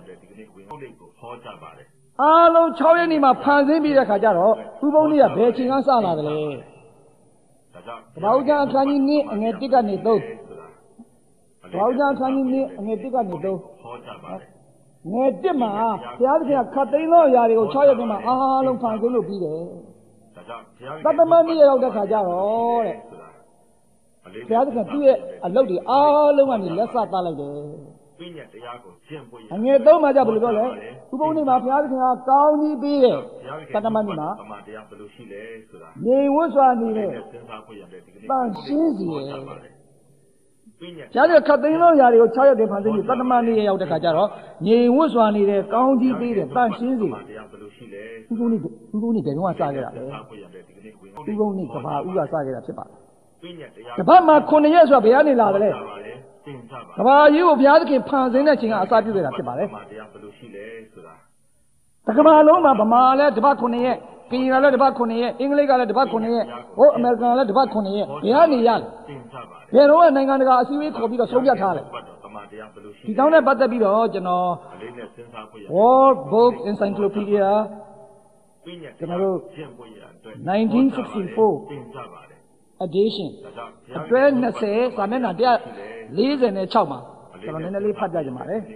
အားလုံး၆ရက်နေ့မှာဖန်ဆင်းပြီးတဲ့ခါကျတော့ဥပုံနေ့ကဘယ်ချိန်ကစလာတယ်လဲဘာဥကျမ်းအခန်းကြီးနှစ်အငယ်တစ်ကနေသုံးဘာဥကျမ်းအခန်းကြီးနှစ်အငယ်တစ်ကနေသုံးငယ်တစ်မှာဘုရားသခင်ကခတ်သိမ်းသောအရာတွေကို၆ရက်နေ့မှာအားလုံးဖန်ဆင်းလို့ပြီးတယ်သတ္တမနေ့ရောက်တဲ့ခါကျတော့တဲ့ဘုရားသခင်သူ့ရဲ့အလုပ်တွေအားလုံးကနေလက်စသလိုက်တယ်ပညာတရားကိုကျင့်ဖို့ရအငယ်သုံးမှာကြဘယ်လိုပြောလဲဥပုံနေ့မှာဘုရားသခင်ကကောင်းကြီးပေးတယ်သတ္တမနေ့မှာတမန်တရားဘယ်လိုရှိလဲဆိုတာနေဝတ်စွာနေတဲ့တန်ရှင်းစီရဲ့ကျန်တဲ့ခတ်သိမ်းသောຢာတွေကို၆ရက်တည်းဖန်ဆင်းပြီးသတ္တမနေ့ရောက်တဲ့ခါကျတော့ငြိမ်ဝတ်စွာနေတဲ့ကောင်းကြီးပေးတယ်တန်ရှင်းစီဥပုံနေ့ဥပုံနေ့ဘယ်တော့မှစခဲ့တာလဲဥပုံနေ့ကဘာဥကစခဲ့တာဖြစ်ပါတယ်တပတ်မှာခုနှစ်ရက်ဆိုတာဘယ်ကနေလာတယ်လဲကဘာကြီးကိုဘုရားသခင်ဖန်ဆင်းတဲ့ချိန်ကအစပြုခဲ့တာဖြစ်ပါတယ်တကဘာလုံးမှာဗမာလဲတပတ်ခုနှစ်ရက်ကင်ရလည်းတပတ်ခုနှစ်ရက်အင်္ဂလိပ်ကလည်းတပတ်ခုနှစ်ရက်ဟိုအမေရိကန်လည်းတပတ်ခုနှစ်ရက်ဘယ်ကနေရလဲဘယ်တော့ကနိုင်ငံတကာအစည်းအဝေးခေါ်ပြီးတော့ဆုံးဖြတ်ထားတယ်ဒီတောင်းနဲ့ပတ်သက်ပြီးတော့ကျွန်တော် World Book Encyclopedia ကျွန်တော်တို့ nineteen sixty-four edition အတွဲtwentyစာမျက်နှာone forty-sixမှာကျွန်တော်နည်းနည်းလေးဖတ်ပြကြပါမယ်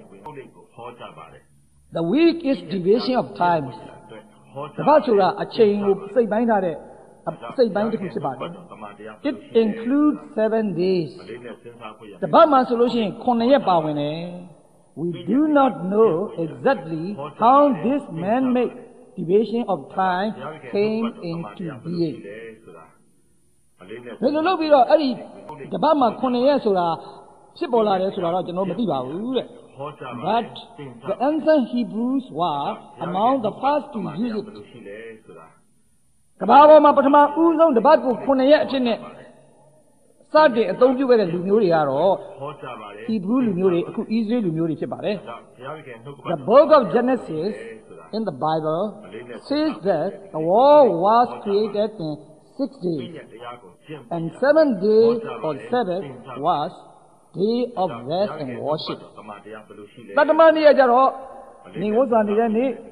The week is division of times တပတ်ဆိုတာအချိန်ကိုစိတ်ပိုင်းထားတဲ့စိတ်ပိုင်းတစ်ခုဖြစ်ပါတယ် It includes seven days တပတ်မှာဆိုလို့ရှိရင်nineရက်ပါဝင်တယ် We do not know exactly how this man-made division of time came into being ဘယ်လိုလုပ်ပြီးတော့အဲ့ဒီတပတ်မှာnineရက်ဆိုတာဖြစ်ပေါ်လာတယ်ဆိုတာတော့ကျွန်တော်မသိပါဘူးတဲ့ But the ancient Hebrews were among the first to use it ကမ္ဘာပေါ်မှာပထမဦးဆုံးတပတ်ကိုnineရက်အဖြစ်နဲ့စတင်အသုံးပြုခဲ့တဲ့လူမျိုးတွေကတော့ Hebrew လူမျိုးတွေအခု Israel လူမျိုးတွေဖြစ်ပါတယ် The book of Genesis in the Bible says that the world was created in six days and seven days or Sabbath was day of rest and worship တတမနေ့ကကြတော့နေဝတ်စာနေတဲ့နေ့